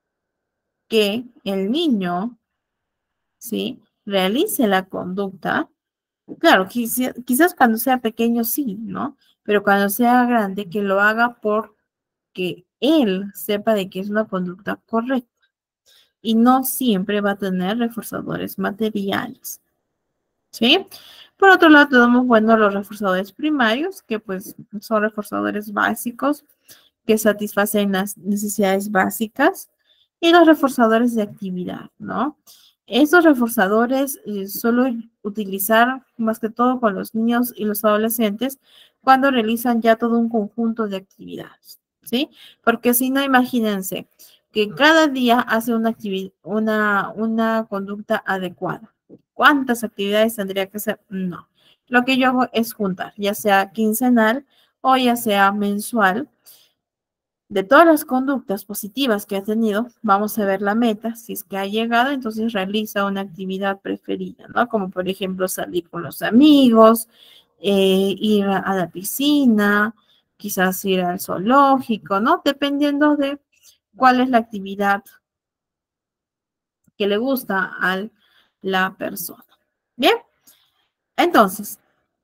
que el niño, ¿sí? Realice la conducta. Claro, quizás, quizás cuando sea pequeño sí, ¿no? Pero cuando sea grande, que lo haga porque él sepa de que es una conducta correcta. Y no siempre va a tener reforzadores materiales, ¿sí? Por otro lado, tenemos, bueno, los reforzadores primarios, que pues son reforzadores básicos que satisfacen las necesidades básicas y los reforzadores de actividad, ¿no? Estos reforzadores eh, solo utilizar más que todo con los niños y los adolescentes cuando realizan ya todo un conjunto de actividades, ¿sí? Porque si no, imagínense que cada día hace una, una, una conducta adecuada. ¿Cuántas actividades tendría que hacer? No. Lo que yo hago es juntar, ya sea quincenal o ya sea mensual, de todas las conductas positivas que ha tenido, vamos a ver la meta. Si es que ha llegado, entonces realiza una actividad preferida, ¿no? Como por ejemplo salir con los amigos, eh, ir a, a la piscina, quizás ir al zoológico, ¿no? Dependiendo de cuál es la actividad que le gusta a la persona. Bien, entonces,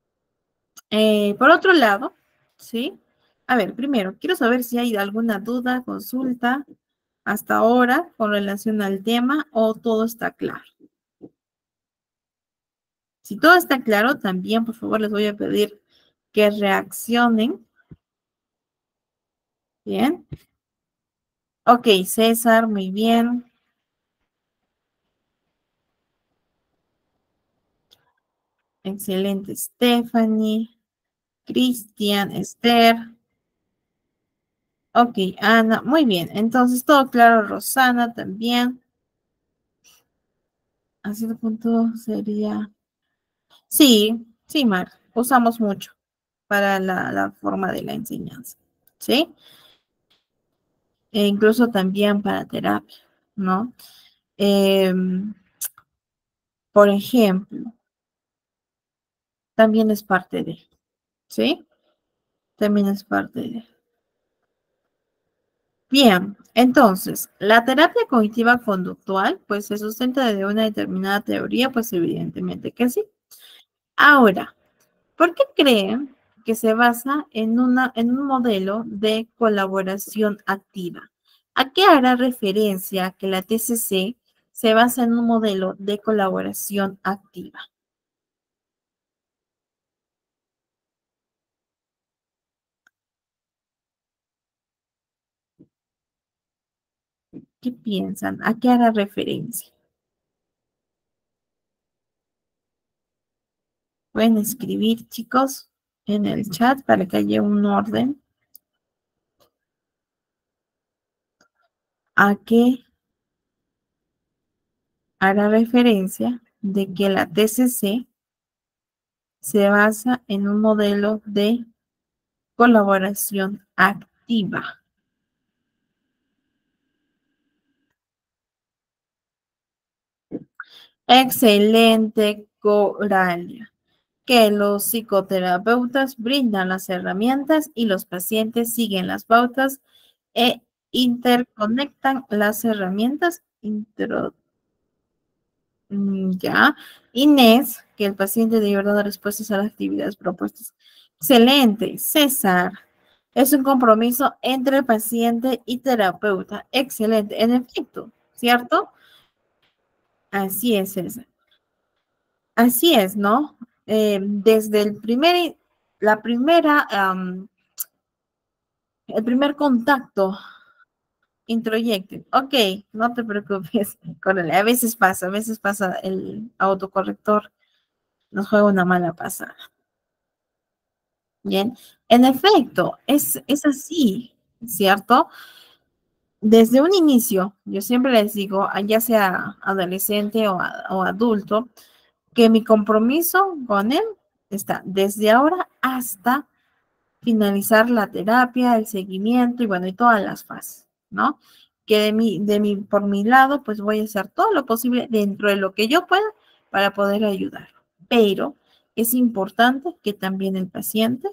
eh, por otro lado, ¿sí? A ver, primero, quiero saber si hay alguna duda, consulta hasta ahora con relación al tema o todo está claro. Si todo está claro, también, por favor, les voy a pedir que reaccionen. Bien. Ok, César, muy bien. Excelente, Stephanie, Cristian, Esther. Ok, Ana, muy bien. Entonces, todo claro, Rosana también. Así de punto sería. Sí, sí, Mar. Usamos mucho para la, la forma de la enseñanza. ¿Sí? E incluso también para terapia, ¿no? Em, por ejemplo, también es parte de, ¿sí? También es parte de. Bien, entonces, la terapia cognitiva conductual, pues se sustenta de una determinada teoría, pues evidentemente que sí. Ahora, ¿por qué creen que se basa en, una, en un modelo de colaboración activa? ¿A qué hará referencia que la T C C se basa en un modelo de colaboración activa? ¿Qué piensan? ¿A qué hará referencia? Pueden escribir, chicos, en el chat para que haya un orden. ¿A qué hará referencia de que la T C C se basa en un modelo de colaboración activa? Excelente, Coralia. Que los psicoterapeutas brindan las herramientas y los pacientes siguen las pautas e interconectan las herramientas. Intro- mm, ya. Inés, que el paciente de verdad da respuestas a las actividades propuestas. Excelente. César, es un compromiso entre el paciente y terapeuta. Excelente. En efecto, ¿cierto? Así es, César. Así es, ¿no? Eh, desde el primer, la primera, am, el primer contacto, introyecten. Ok, no te preocupes, Corel. A veces pasa, a veces pasa el autocorrector, nos juega una mala pasada. Bien, en efecto, es, es así, ¿cierto? Desde un inicio, yo siempre les digo, a- ya sea adolescente o, a- o adulto, que mi compromiso con él está desde ahora hasta finalizar la terapia, el seguimiento y bueno, y todas las fases, ¿no? Que de mi, de mi, por mi lado, pues voy a hacer todo lo posible dentro de lo que yo pueda para poder ayudar. Pero es importante que también el paciente,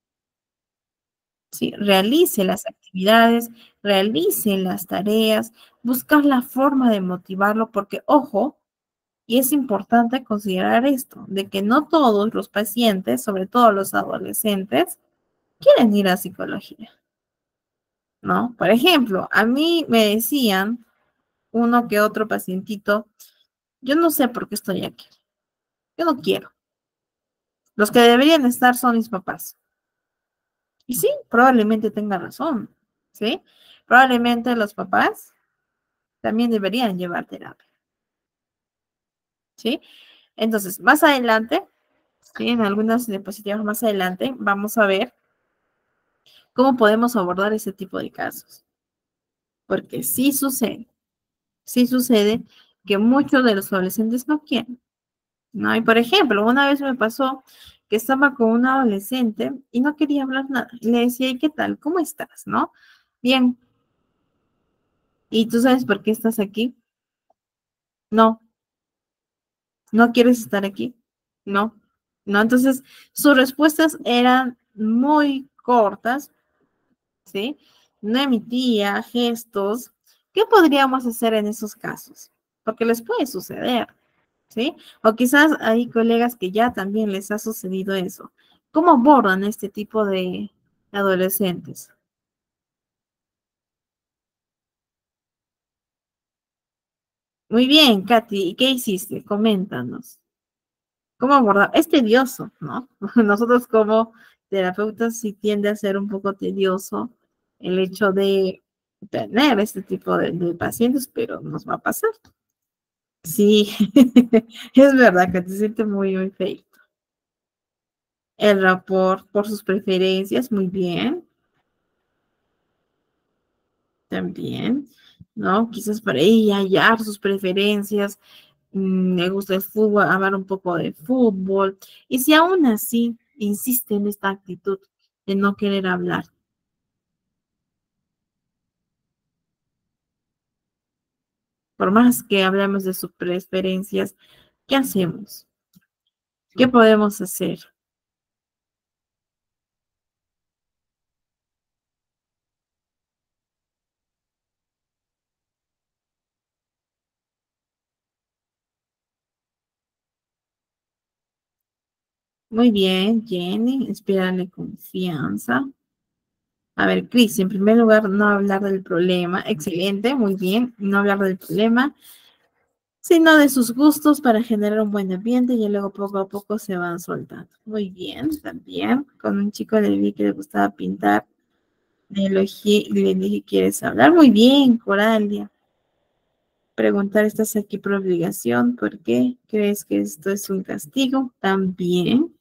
¿sí? Realice las actividades, realice las tareas, buscar la forma de motivarlo, porque ojo, y es importante considerar esto, de que no todos los pacientes, sobre todo los adolescentes, quieren ir a psicología. ¿No? Por ejemplo, a mí me decían uno que otro pacientito, yo no sé por qué estoy aquí, yo no quiero. Los que deberían estar son mis papás. Y sí, probablemente tenga razón, ¿sí? Probablemente los papás también deberían llevar terapia, ¿sí? Entonces, más adelante, ¿sí? En algunas diapositivas más adelante, vamos a ver cómo podemos abordar ese tipo de casos. Porque sí sucede, sí sucede que muchos de los adolescentes no quieren. ¿No? Y por ejemplo, una vez me pasó que estaba con una adolescente y no quería hablar nada. Y le decía, ¿y qué tal? ¿Cómo estás? ¿No? Bien. ¿Y tú sabes por qué estás aquí? No. ¿No quieres estar aquí? No. No. Entonces, sus respuestas eran muy cortas, ¿sí? No emitía gestos. ¿Qué podríamos hacer en esos casos? Porque les puede suceder. ¿Sí? O quizás hay colegas que ya también les ha sucedido eso. ¿Cómo abordan este tipo de adolescentes? Muy bien, Katy, ¿y qué hiciste? Coméntanos. ¿Cómo abordar? Es tedioso, ¿no? Nosotros como terapeutas sí tiende a ser un poco tedioso el hecho de tener este tipo de, de pacientes, pero nos va a pasar. Sí, es verdad que te sientes muy, muy feo. El rapport por sus preferencias, muy bien, también, ¿no? Quizás para ella hallar sus preferencias, mm, me gusta el fútbol, hablar un poco de fútbol. Y si aún así insiste en esta actitud de no querer hablar, por más que hablemos de sus preferencias, ¿qué hacemos? ¿Qué podemos hacer? Muy bien, Jenny, inspírale confianza. A ver, Cris, en primer lugar, no hablar del problema. Excelente, muy bien. No hablar del problema, sino de sus gustos para generar un buen ambiente y luego poco a poco se van soltando. Muy bien, también. Con un chico le vi que le gustaba pintar. Le elogié y le dije, ¿quieres hablar? Muy bien, Coralia. Preguntar, ¿estás aquí por obligación? ¿Por qué? ¿Crees que esto es un castigo? También.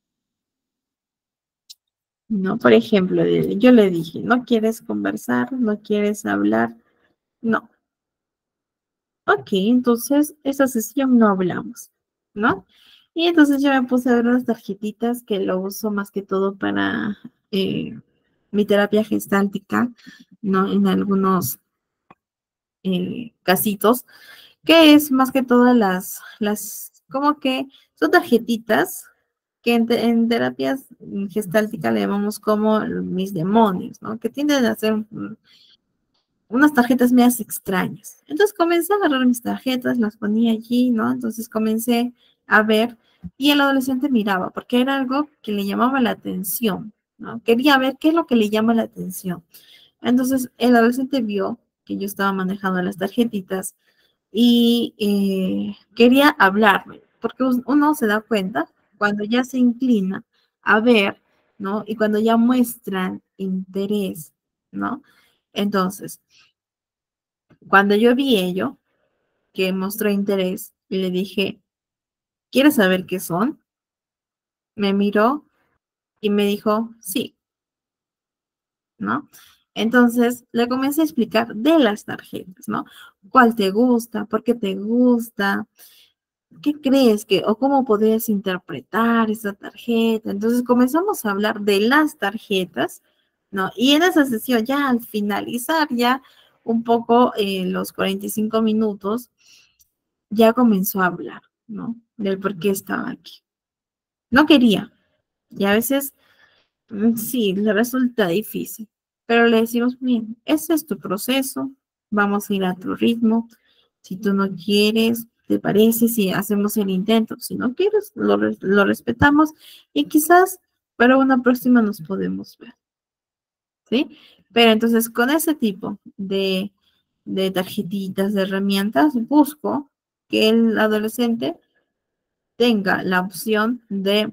No, por ejemplo, yo le dije, ¿no quieres conversar? ¿No quieres hablar? No. Ok, entonces esa sesión no hablamos, ¿no? Y entonces yo me puse a ver unas tarjetitas que lo uso más que todo para eh, mi terapia gestáltica, ¿no? En algunos eh, casitos, que es más que todas las, las, como que son tarjetitas que en, te- en terapias gestálticas le llamamos como mis demonios, ¿no? Que tienden a ser mm, unas tarjetas medias extrañas. Entonces comencé a agarrar mis tarjetas, las ponía allí, ¿no? Entonces comencé a ver y el adolescente miraba porque era algo que le llamaba la atención, ¿no? Quería ver qué es lo que le llama la atención. Entonces el adolescente vio que yo estaba manejando las tarjetitas y eh, quería hablarme, porque uno se da cuenta cuando ya se inclina a ver, ¿no? Y cuando ya muestran interés, ¿no? Entonces, cuando yo vi ello, que mostró interés, y le dije, ¿quieres saber qué son? Me miró y me dijo, sí, ¿no? Entonces le comencé a explicar de las tarjetas, ¿no? ¿Cuál te gusta? ¿Por qué te gusta? ¿Qué crees que, o cómo podrías interpretar esa tarjeta? Entonces comenzamos a hablar de las tarjetas, ¿no? Y en esa sesión, ya al finalizar, ya un poco eh, los cuarenta y cinco minutos, ya comenzó a hablar, ¿no? Del por qué estaba aquí. No quería, y a veces mm, sí, le resulta difícil, pero le decimos, bien, ese es tu proceso, vamos a ir a tu ritmo. Si tú no quieres, ¿te parece si hacemos el intento? Si no quieres, lo, res- lo respetamos y quizás para una próxima nos podemos ver, ¿sí? Pero entonces con ese tipo de, de tarjetitas, de herramientas, busco que el adolescente tenga la opción de,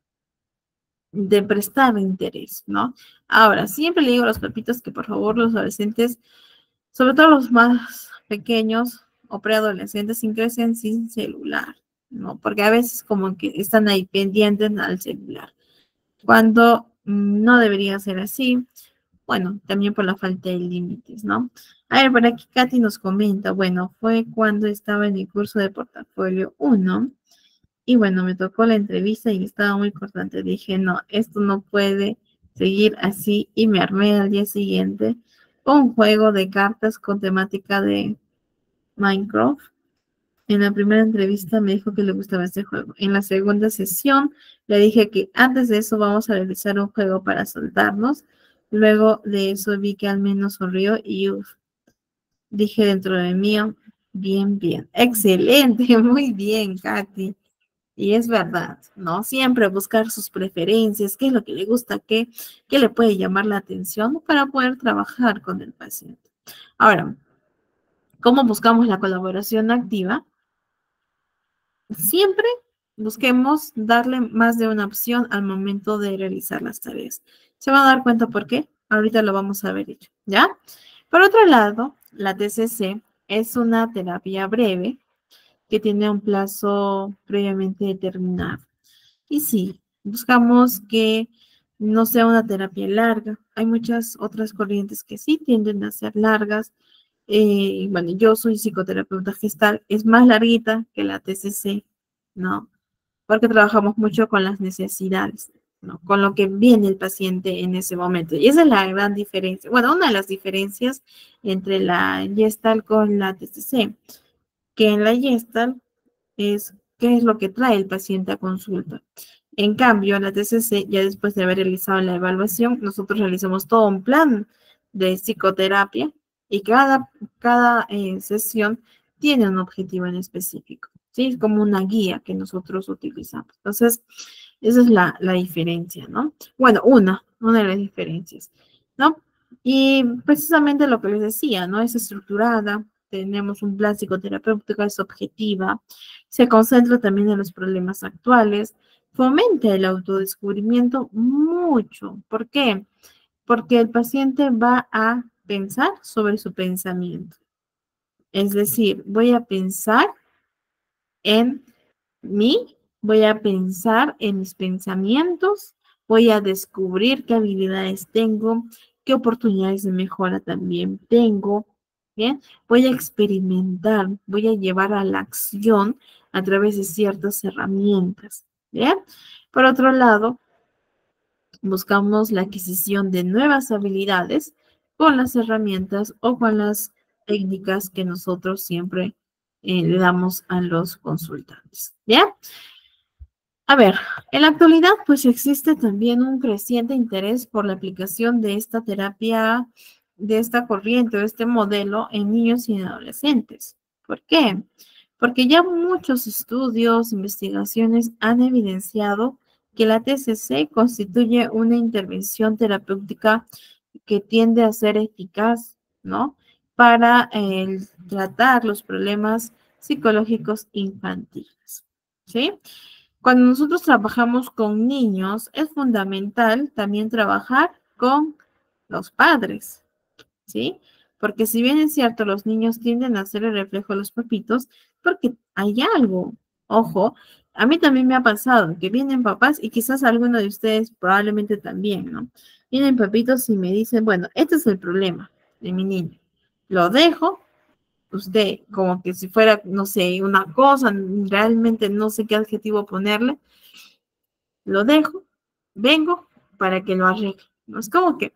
de prestar interés, ¿no? Ahora, siempre le digo a los papitos que por favor los adolescentes, sobre todo los más pequeños o preadolescentes, ingresen sin celular, ¿no? Porque a veces como que están ahí pendientes al celular, cuando mm, no debería ser así. Bueno, también por la falta de límites, ¿no? A ver, por aquí Katy nos comenta, bueno, fue cuando estaba en el curso de portafolio uno. Y bueno, me tocó la entrevista y estaba muy cortante. Dije, no, esto no puede seguir así. Y me armé al día siguiente un juego de cartas con temática de Minecraft. En la primera entrevista me dijo que le gustaba este juego. En la segunda sesión le dije que antes de eso vamos a realizar un juego para soltarnos. Luego de eso vi que al menos sonrió y uf, dije dentro de mí, bien, bien. Excelente, muy bien, Katy. Y es verdad, ¿no? Siempre buscar sus preferencias, qué es lo que le gusta, qué, qué le puede llamar la atención para poder trabajar con el paciente. Ahora, ¿cómo buscamos la colaboración activa? Siempre, busquemos darle más de una opción al momento de realizar las tareas. ¿Se van a dar cuenta por qué? Ahorita lo vamos a ver hecho, ¿ya? Por otro lado, la T C C es una terapia breve que tiene un plazo previamente determinado. Y sí, buscamos que no sea una terapia larga. Hay muchas otras corrientes que sí tienden a ser largas. Eh, bueno, yo soy psicoterapeuta gestal, es más larguita que la T C C, ¿no? Porque trabajamos mucho con las necesidades, ¿no? Con lo que viene el paciente en ese momento. Y esa es la gran diferencia. Bueno, una de las diferencias entre la Gestalt con la T C C, que en la Gestalt es qué es lo que trae el paciente a consulta. En cambio, en la T C C, ya después de haber realizado la evaluación, nosotros realizamos todo un plan de psicoterapia y cada, cada eh, sesión tiene un objetivo en específico, ¿sí? Es como una guía que nosotros utilizamos. Entonces, esa es la, la diferencia, ¿no? Bueno, una, una de las diferencias, ¿no? Y precisamente lo que les decía, ¿no? Es estructurada, tenemos un plan psicoterapéutico, es objetiva, se concentra también en los problemas actuales, fomenta el autodescubrimiento mucho. ¿Por qué? Porque el paciente va a pensar sobre su pensamiento. Es decir, voy a pensar en mí, voy a pensar en mis pensamientos, voy a descubrir qué habilidades tengo, qué oportunidades de mejora también tengo, ¿bien? Voy a experimentar, voy a llevar a la acción a través de ciertas herramientas, ¿bien? Por otro lado, buscamos la adquisición de nuevas habilidades con las herramientas o con las técnicas que nosotros siempre eh, le damos a los consultantes. ¿Bien? A ver, en la actualidad pues existe también un creciente interés por la aplicación de esta terapia, de esta corriente o este modelo en niños y en adolescentes. ¿Por qué? Porque ya muchos estudios, investigaciones han evidenciado que la T C C constituye una intervención terapéutica que tiende a ser eficaz, ¿no? Para eh, tratar los problemas psicológicos infantiles, ¿sí? Cuando nosotros trabajamos con niños, es fundamental también trabajar con los padres, ¿sí? Porque si bien es cierto, los niños tienden a hacer el reflejo de los papitos, porque hay algo. Ojo, a mí también me ha pasado que vienen papás y quizás alguno de ustedes probablemente también, ¿no? Vienen papitos y me dicen, bueno, este es el problema de mi niño. Lo dejo, usted como que si fuera, no sé, una cosa, realmente no sé qué adjetivo ponerle, lo dejo, vengo para que lo arregle. No es como que,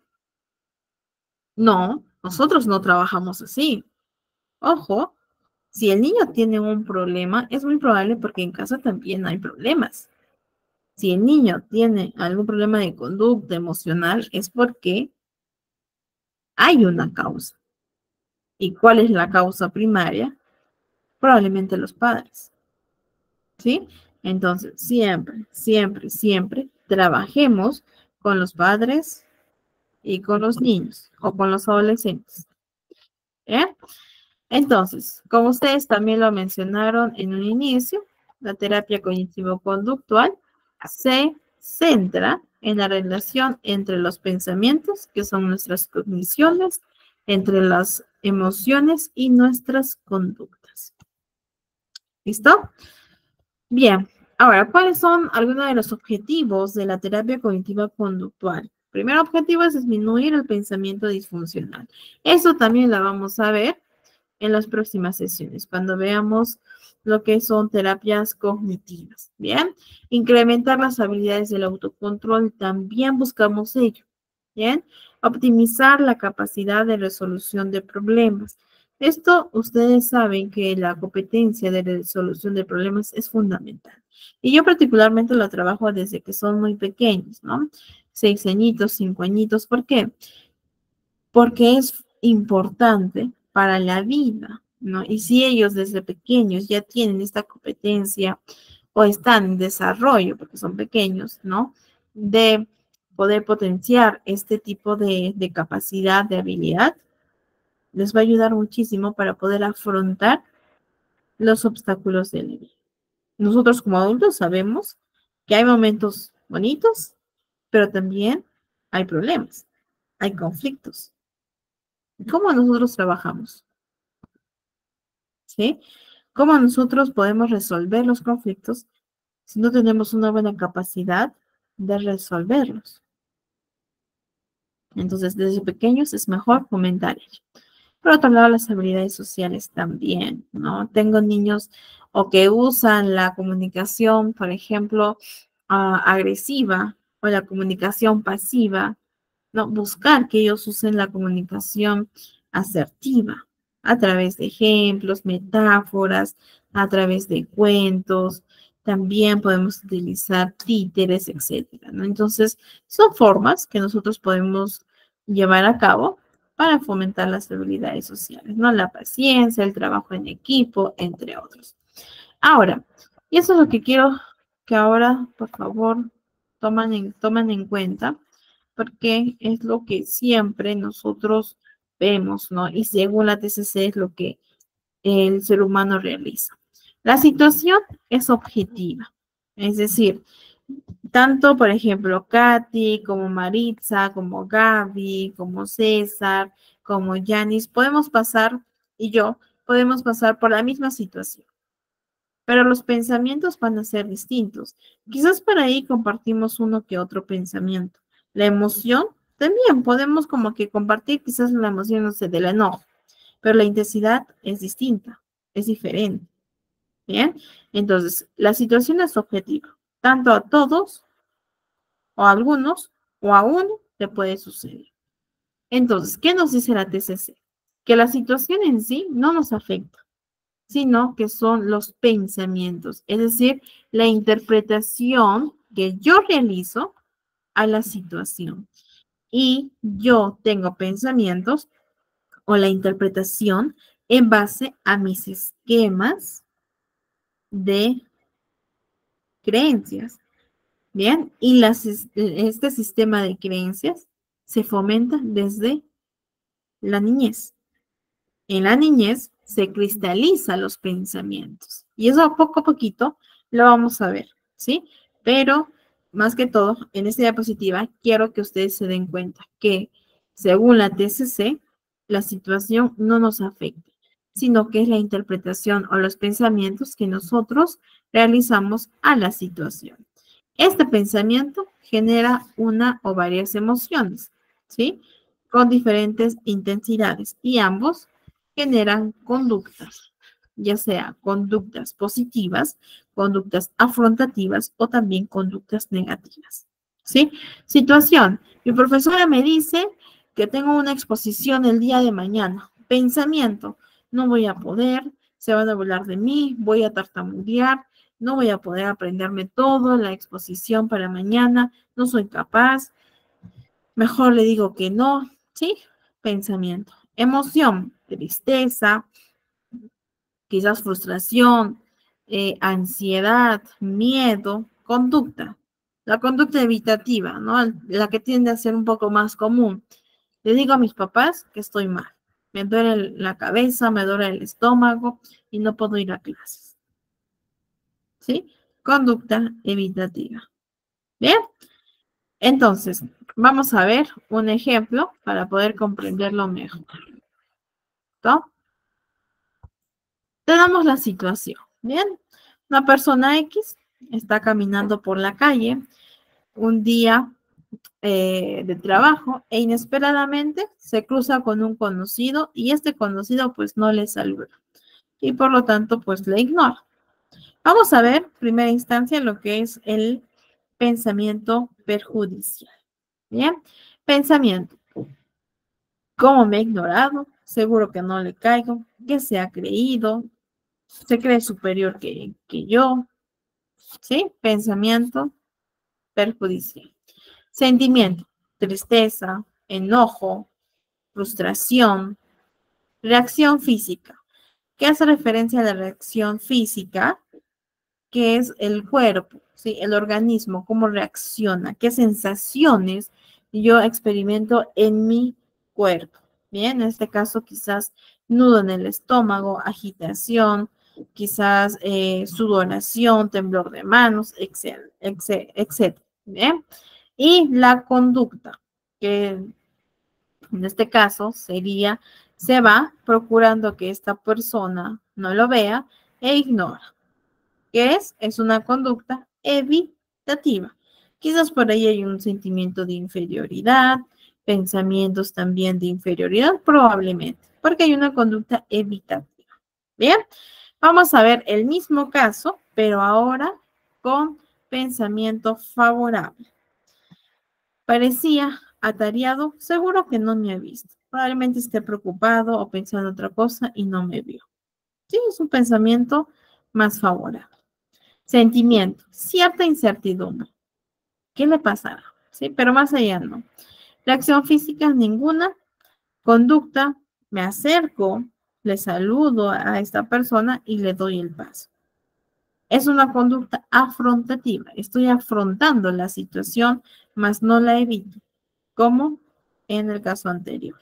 no, nosotros no trabajamos así. Ojo, si el niño tiene un problema, es muy probable porque en casa también hay problemas. Si el niño tiene algún problema de conducta emocional, es porque hay una causa. ¿Y cuál es la causa primaria? Probablemente los padres. ¿Sí? Entonces, siempre, siempre, siempre trabajemos con los padres y con los niños o con los adolescentes. ¿Eh? Entonces, como ustedes también lo mencionaron en un inicio, la terapia cognitivo-conductual se centra en la relación entre los pensamientos, que son nuestras cogniciones, entre las emociones y nuestras conductas. ¿Listo? Bien, ahora, ¿cuáles son algunos de los objetivos de la terapia cognitiva conductual? El primer objetivo es disminuir el pensamiento disfuncional. Eso también lo vamos a ver en las próximas sesiones, cuando veamos lo que son terapias cognitivas. Bien, incrementar las habilidades del autocontrol, también buscamos ello. Bien, optimizar la capacidad de resolución de problemas. Esto ustedes saben que la competencia de resolución de problemas es fundamental. Y yo particularmente lo trabajo desde que son muy pequeños, ¿no? Seis añitos, cinco añitos. ¿Por qué? Porque es importante para la vida, ¿no? Y si ellos desde pequeños ya tienen esta competencia o están en desarrollo, porque son pequeños, ¿no? De poder potenciar este tipo de, de capacidad, de habilidad, les va a ayudar muchísimo para poder afrontar los obstáculos de la vida. Nosotros como adultos sabemos que hay momentos bonitos, pero también hay problemas, hay conflictos. ¿Cómo nosotros trabajamos? ¿Sí? ¿Cómo nosotros podemos resolver los conflictos si no tenemos una buena capacidad de resolverlos? Entonces, desde pequeños es mejor fomentar ello. Por otro lado, las habilidades sociales también, ¿no? Tengo niños o que usan la comunicación, por ejemplo, ah, agresiva o la comunicación pasiva, ¿no? Buscar que ellos usen la comunicación asertiva a través de ejemplos, metáforas, a través de cuentos. También podemos utilizar títeres, etcétera, ¿no? Entonces, son formas que nosotros podemos llevar a cabo para fomentar las habilidades sociales, ¿no? La paciencia, el trabajo en equipo, entre otros. Ahora, y eso es lo que quiero que ahora, por favor, toman en, toman en cuenta, porque es lo que siempre nosotros vemos, ¿no? Y según la T C C es lo que el ser humano realiza. La situación es objetiva, es decir, tanto, por ejemplo, Katy, como Maritza, como Gaby, como César, como Yanis, podemos pasar, y yo, podemos pasar por la misma situación, pero los pensamientos van a ser distintos. Quizás por ahí compartimos uno que otro pensamiento. La emoción, también podemos como que compartir quizás la emoción, no sé, del enojo, pero la intensidad es distinta, es diferente. Bien, entonces, la situación es objetiva, tanto a todos o a algunos o a uno le puede suceder. Entonces, ¿qué nos dice la T C C? Que la situación en sí no nos afecta, sino que son los pensamientos, es decir, la interpretación que yo realizo a la situación. Y yo tengo pensamientos o la interpretación en base a mis esquemas de creencias. Bien, y las, este sistema de creencias se fomenta desde la niñez. En la niñez se cristalizan los pensamientos y eso poco a poquito lo vamos a ver, ¿sí? Pero más que todo, en esta diapositiva quiero que ustedes se den cuenta que según la T C C, la situación no nos afecta, sino que es la interpretación o los pensamientos que nosotros realizamos a la situación. Este pensamiento genera una o varias emociones, ¿sí? Con diferentes intensidades y ambos generan conductas, ya sea conductas positivas, conductas afrontativas o también conductas negativas, ¿sí? Situación. Mi profesora me dice que tengo una exposición el día de mañana. Pensamiento. No voy a poder, se van a burlar de mí, voy a tartamudear, no voy a poder aprenderme todo, la exposición para mañana, no soy capaz, mejor le digo que no, ¿sí? Pensamiento. Emoción, tristeza, quizás frustración, eh, ansiedad, miedo, conducta. La conducta evitativa, ¿no? La que tiende a ser un poco más común. Le digo a mis papás que estoy mal. Me duele la cabeza, me duele el estómago y no puedo ir a clases. ¿Sí? Conducta evitativa. Bien, entonces, vamos a ver un ejemplo para poder comprenderlo mejor. ¿No? Tenemos la situación. Bien, una persona X está caminando por la calle un día eh, de trabajo e inesperadamente se cruza con un conocido y este conocido pues no le saluda y por lo tanto pues le ignora. Vamos a ver, primera instancia, lo que es el pensamiento perjudicial. Bien, pensamiento. ¿Cómo me ha ignorado? Seguro que no le caigo, que se ha creído, se cree superior que, que yo, ¿sí? Pensamiento perjudicial. Sentimiento, tristeza, enojo, frustración, reacción física. ¿Qué hace referencia a la reacción física? Que es el cuerpo, ¿sí? El organismo, cómo reacciona, qué sensaciones yo experimento en mi cuerpo. Bien, en este caso quizás nudo en el estómago, agitación, quizás eh, sudoración, temblor de manos, etcétera, etcétera. ¿Bien? Y la conducta, que en este caso sería, se va procurando que esta persona no lo vea e ignora. ¿Qué es? Es una conducta evitativa. Quizás por ahí hay un sentimiento de inferioridad, pensamientos también de inferioridad, probablemente, porque hay una conducta evitativa. Bien, vamos a ver el mismo caso, pero ahora con pensamiento favorable. Parecía atareado, seguro que no me ha visto. Probablemente esté preocupado o pensando otra cosa y no me vio. Sí, es un pensamiento más favorable. Sentimiento, cierta incertidumbre. ¿Qué le pasará? Sí, pero más allá no. Reacción física, ninguna. Conducta, me acerco, le saludo a esta persona y le doy el paso. Es una conducta afrontativa. Estoy afrontando la situación, mas no la evito, como en el caso anterior.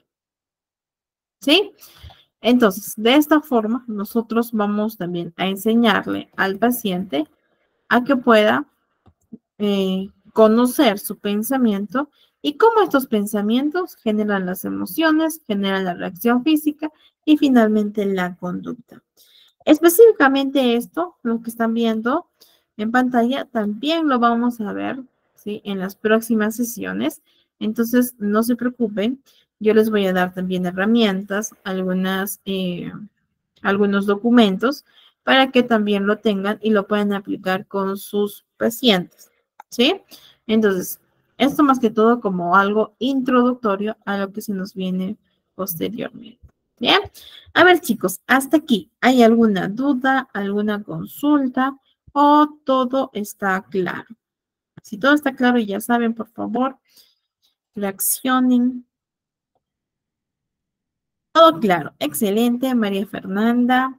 ¿Sí? Entonces, de esta forma, nosotros vamos también a enseñarle al paciente a que pueda eh, conocer su pensamiento y cómo estos pensamientos generan las emociones, generan la reacción física y finalmente la conducta. Específicamente esto, lo que están viendo en pantalla, también lo vamos a ver, ¿sí?, en las próximas sesiones. Entonces, no se preocupen, yo les voy a dar también herramientas, algunas, eh, algunos documentos para que también lo tengan y lo puedan aplicar con sus pacientes, ¿sí? Entonces, esto más que todo como algo introductorio a lo que se nos viene posteriormente. Bien, a ver chicos, hasta aquí, ¿hay alguna duda, alguna consulta o todo está claro? Si todo está claro y ya saben, por favor, reaccionen. Todo claro, excelente, María Fernanda.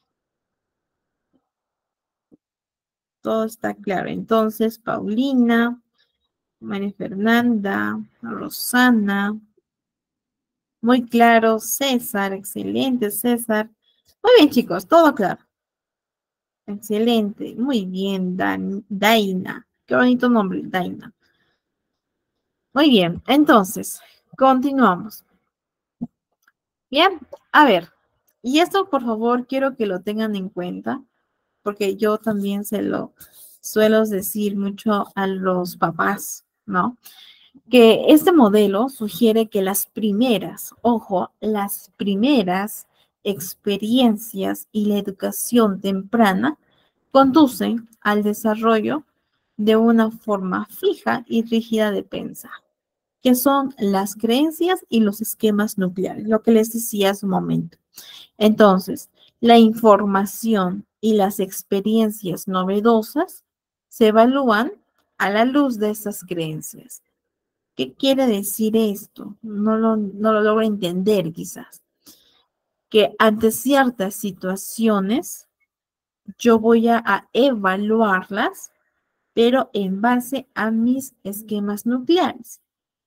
Todo está claro. Entonces, Paulina, María Fernanda, Rosana, muy claro, César, excelente, César. Muy bien, chicos, todo claro. Excelente, muy bien, Dan, Daina. Qué bonito nombre, Daina. Muy bien, entonces, continuamos. Bien, a ver, y esto por favor quiero que lo tengan en cuenta, porque yo también se lo suelo decir mucho a los papás, ¿no? Que este modelo sugiere que las primeras, ojo, las primeras experiencias y la educación temprana conducen al desarrollo de una forma fija y rígida de pensar, que son las creencias y los esquemas nucleares, lo que les decía hace un momento. Entonces, la información y las experiencias novedosas se evalúan a la luz de esas creencias. ¿Qué quiere decir esto? No lo, no lo logro entender quizás. Que ante ciertas situaciones yo voy a, a evaluarlas, pero en base a mis esquemas nucleares.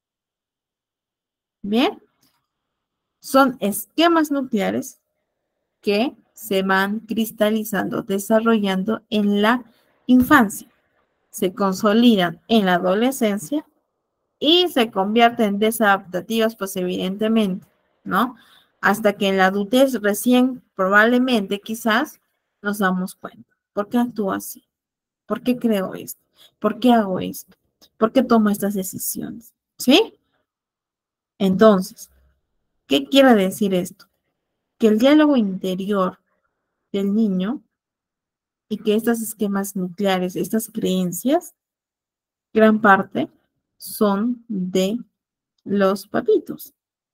Bien, son esquemas nucleares que se van cristalizando, desarrollando en la infancia, se consolidan en la adolescencia y se convierten desadaptativas, pues evidentemente, ¿no? Hasta que en la adultez recién, probablemente, quizás, nos damos cuenta. ¿Por qué actúo así? ¿Por qué creo esto? ¿Por qué hago esto? ¿Por qué tomo estas decisiones? ¿Sí? Entonces, ¿qué quiere decir esto? Que el diálogo interior del niño y que estos esquemas nucleares, estas creencias, gran parte son de los papitos.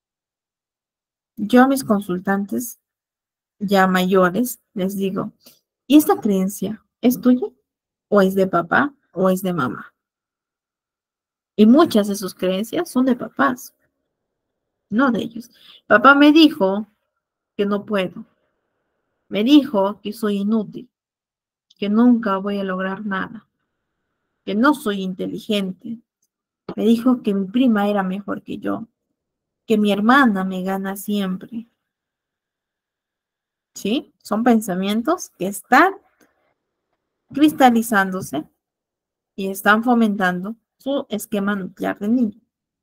Yo a mis consultantes ya mayores les digo, ¿y esta creencia es tuya? ¿O es de papá? ¿O es de mamá? Y muchas de sus creencias son de papás, no de ellos. Papá me dijo que no puedo. Me dijo que soy inútil, que nunca voy a lograr nada, que no soy inteligente. Me dijo que mi prima era mejor que yo, que mi hermana me gana siempre. ¿sí? Son pensamientos que están cristalizándose y están fomentando su esquema nuclear de niño.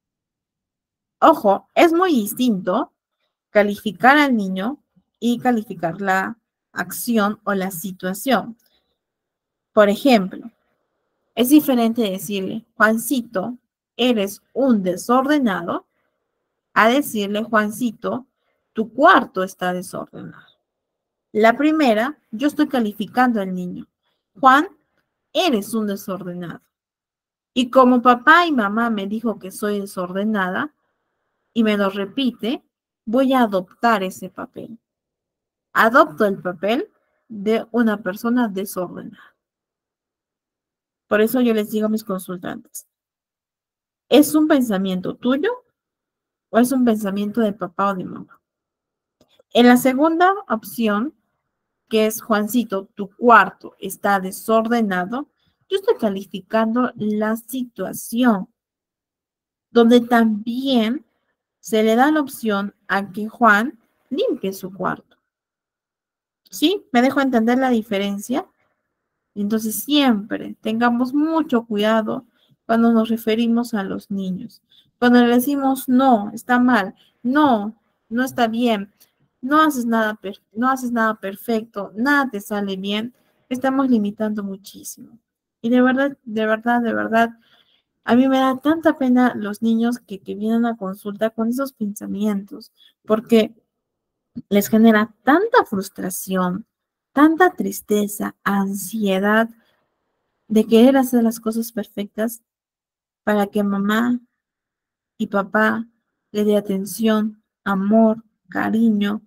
Ojo, es muy distinto calificar al niño y calificar la acción o la situación. Por ejemplo, es diferente decirle, Juancito, eres un desordenado, a decirle, Juancito, tu cuarto está desordenado. La primera, yo estoy calificando al niño. Juan, eres un desordenado. Y como papá y mamá me dijo que soy desordenada y me lo repite, voy a adoptar ese papel. Adopto el papel de una persona desordenada. Por eso yo les digo a mis consultantes, ¿es un pensamiento tuyo o es un pensamiento de papá o de mamá? En la segunda opción, que es Juancito, tu cuarto está desordenado, yo estoy calificando la situación, donde también se le da la opción a que Juan limpie su cuarto. ¿Sí? ¿Me dejo entender la diferencia? Entonces siempre tengamos mucho cuidado cuando nos referimos a los niños. Cuando le decimos no, está mal, no, no está bien, no haces nada, no haces nada perfecto, nada te sale bien, estamos limitando muchísimo. Y de verdad, de verdad, de verdad, a mí me da tanta pena los niños que, que vienen a consulta con esos pensamientos, porque les genera tanta frustración, tanta tristeza, ansiedad de querer hacer las cosas perfectas para que mamá y papá le dé atención, amor, cariño.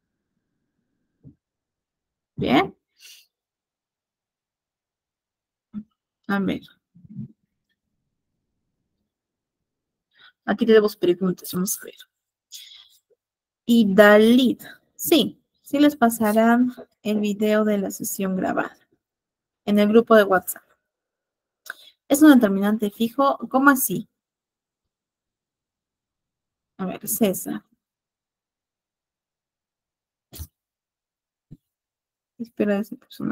¿Bien? A ver, aquí tenemos preguntas, vamos a ver. Y Dalit, sí, sí les pasarán el video de la sesión grabada en el grupo de WhatsApp. ¿Es un determinante fijo? ¿Cómo así? A ver, César. Espera a esa persona.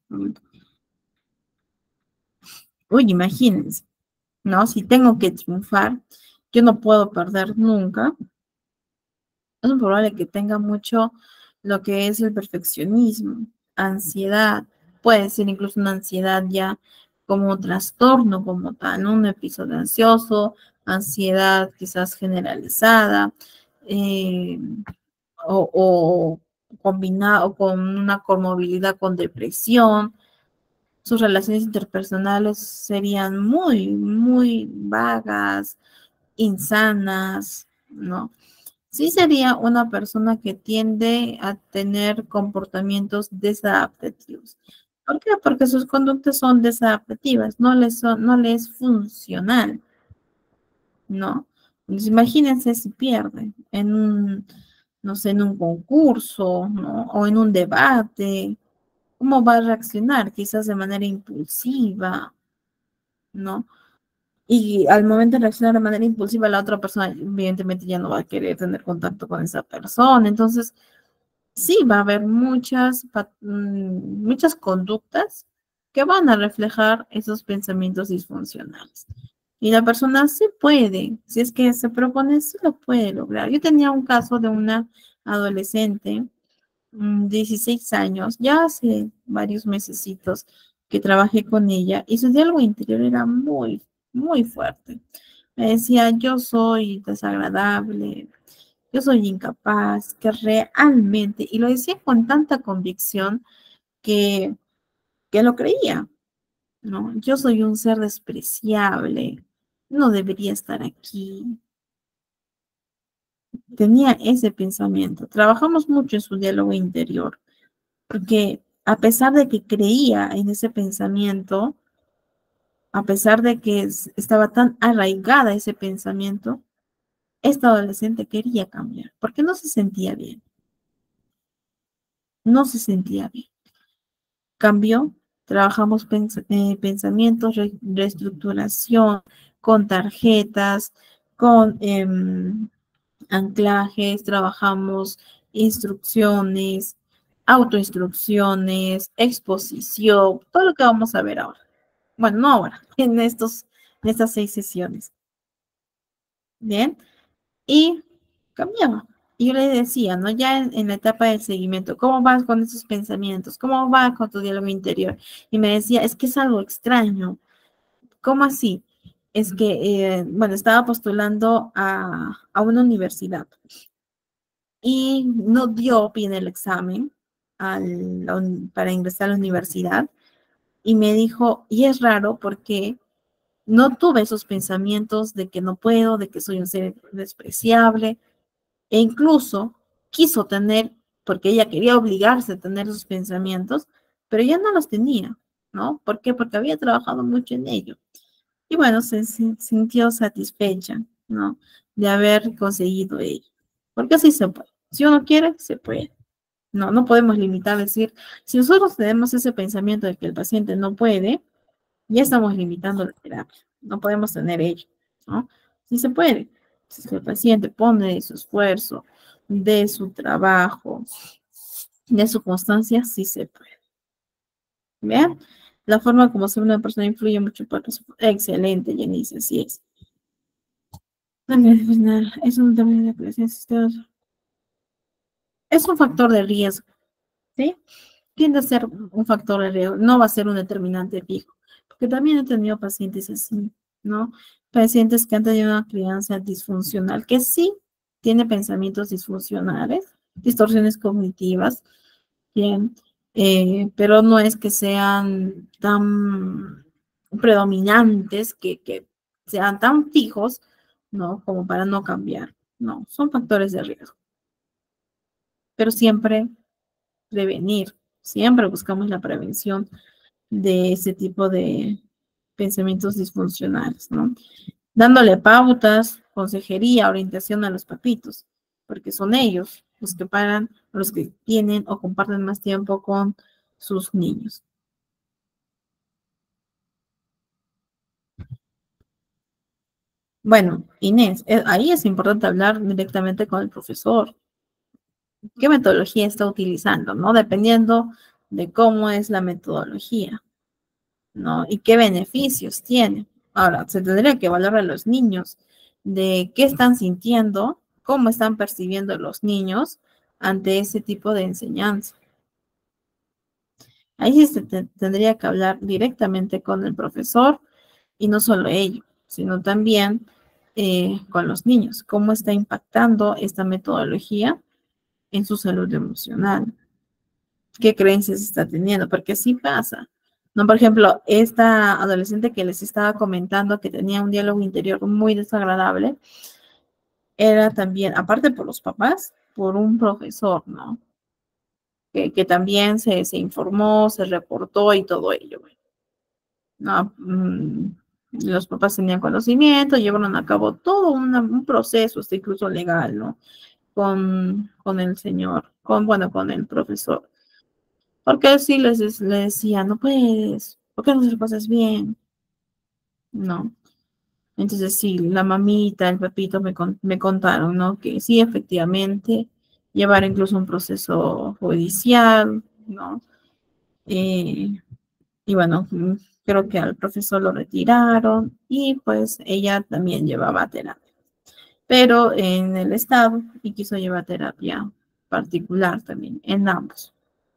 Uy, imagínense, ¿no? Si tengo que triunfar, yo no puedo perder nunca. Es muy probable que tenga mucho lo que es el perfeccionismo, ansiedad, puede ser incluso una ansiedad ya como trastorno como tal, ¿no? Un episodio ansioso, ansiedad quizás generalizada, eh, o, o combinado con una comorbilidad con depresión. Sus relaciones interpersonales serían muy, muy vagas, insanas, ¿no? Sí sería una persona que tiende a tener comportamientos desadaptativos. ¿Por qué? Porque sus conductas son desadaptativas, no les, son, no les es funcional, ¿no? Pues imagínense si pierde en un, no sé, en un concurso, ¿no? O en un debate, ¿cómo va a reaccionar? Quizás de manera impulsiva, ¿no? Y al momento de reaccionar de manera impulsiva, la otra persona evidentemente ya no va a querer tener contacto con esa persona. Entonces, sí, va a haber muchas, mm, muchas conductas que van a reflejar esos pensamientos disfuncionales. Y la persona sí puede, si es que se propone, sí lo puede lograr. Yo tenía un caso de una adolescente, mm, dieciséis años, ya hace varios mesecitos que trabajé con ella y su diálogo interior era muy, muy fuerte. Me decía, yo soy desagradable, yo soy incapaz, que realmente, y lo decía con tanta convicción que, que lo creía, ¿no? Yo soy un ser despreciable, no debería estar aquí. Tenía ese pensamiento. Trabajamos mucho en su diálogo interior, porque a pesar de que creía en ese pensamiento, a pesar de que estaba tan arraigada ese pensamiento, esta adolescente quería cambiar, porque no se sentía bien, no se sentía bien. Cambió, trabajamos pens eh, pensamientos, re reestructuración, con tarjetas, con eh, anclajes, trabajamos instrucciones, autoinstrucciones, exposición, todo lo que vamos a ver ahora. Bueno, no ahora, en estos, en estas seis sesiones. Bien, y cambiaba. Y yo le decía, ¿no? Ya en, en la etapa del seguimiento, ¿cómo vas con esos pensamientos? ¿Cómo vas con tu diálogo interior? Y me decía, es que es algo extraño. ¿Cómo así? Es que, eh, bueno, estaba postulando a, a una universidad y no dio bien el examen al- la uni- para ingresar a la universidad y me dijo, y es raro porque no tuve esos pensamientos de que no puedo, de que soy un ser despreciable, e incluso quiso tener, porque ella quería obligarse a tener esos pensamientos, pero ya no los tenía, ¿no? ¿Por qué? Porque había trabajado mucho en ello. Y bueno, se, se sintió satisfecha, ¿no? De haber conseguido ello. Porque así se puede. Si uno quiere, se puede. No, no podemos limitar, decir, si nosotros tenemos ese pensamiento de que el paciente no puede, ya estamos limitando la terapia. No podemos tener ello, ¿no? Sí se puede. Si es que el paciente pone de su esfuerzo, de su trabajo, de su constancia, sí se puede. ¿Vean? La forma como ser una persona influye mucho para su... Excelente, Janice, así es. Es un tema de presencia. Es un factor de riesgo, ¿sí? Tiende a ser un factor de riesgo, no va a ser un determinante fijo, porque también he tenido pacientes así, ¿no? Pacientes que han tenido una crianza disfuncional, que sí tiene pensamientos disfuncionales, distorsiones cognitivas, bien, eh, pero no es que sean tan predominantes, que, que sean tan fijos, ¿no? Como para no cambiar, no, son factores de riesgo, pero siempre prevenir, siempre buscamos la prevención de ese tipo de pensamientos disfuncionales, ¿no? Dándole pautas, consejería, orientación a los papitos, porque son ellos los que paran, los que tienen o comparten más tiempo con sus niños. Bueno, Inés, eh, ahí es importante hablar directamente con el profesor. ¿Qué metodología está utilizando, no? Dependiendo de cómo es la metodología, ¿no? Y qué beneficios tiene. Ahora, se tendría que evaluar a los niños de qué están sintiendo, cómo están percibiendo los niños ante ese tipo de enseñanza. Ahí sí se te- tendría que hablar directamente con el profesor y no solo ello, sino también eh, con los niños, cómo está impactando esta metodología en su salud emocional, qué creencias está teniendo, porque sí pasa. No, por ejemplo, esta adolescente que les estaba comentando que tenía un diálogo interior muy desagradable, era también, aparte por los papás, por un profesor, ¿no? Que, que también se, se informó, se reportó y todo ello. ¿No? Mm, los papás tenían conocimiento, llevaron a cabo todo una, un proceso, hasta incluso legal, ¿no? Con, con el señor, con, bueno, con el profesor. Porque sí les, les decía, no puedes, ¿por qué no se lo pasas bien? No. Entonces sí, la mamita, el papito me, con- me contaron, ¿no? Que sí, efectivamente, llevar incluso un proceso judicial, ¿no? Eh, y bueno, mm, creo que al profesor lo retiraron y pues ella también llevaba terapia, pero en el estado y quiso llevar terapia particular también, en ambos,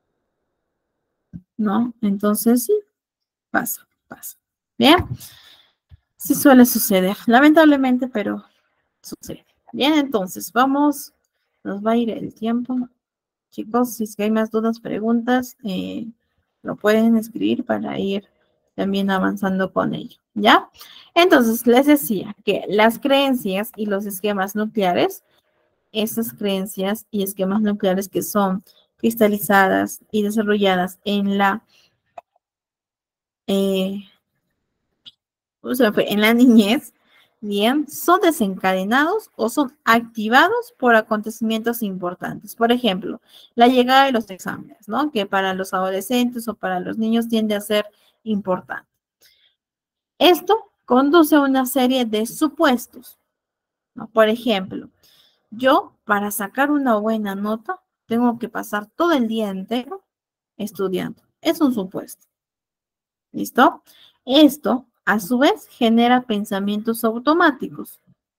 ¿no? Entonces sí, pasa, pasa. Bien, sí suele suceder, lamentablemente, pero sucede. Bien, entonces vamos, nos va a ir el tiempo. Chicos, si es que hay más dudas, preguntas, eh, lo pueden escribir para ir también avanzando con ello, ¿ya? Entonces, les decía que las creencias y los esquemas nucleares, esas creencias y esquemas nucleares que son cristalizadas y desarrolladas en la eh, o sea, fue en la niñez, bien, son desencadenados o son activados por acontecimientos importantes. Por ejemplo, la llegada de los exámenes, ¿no? Que para los adolescentes o para los niños tiende a ser importante. Esto conduce a una serie de supuestos, ¿no? Por ejemplo, yo para sacar una buena nota tengo que pasar todo el día entero estudiando. Es un supuesto. ¿Listo? Esto, a su vez, genera pensamientos automáticos.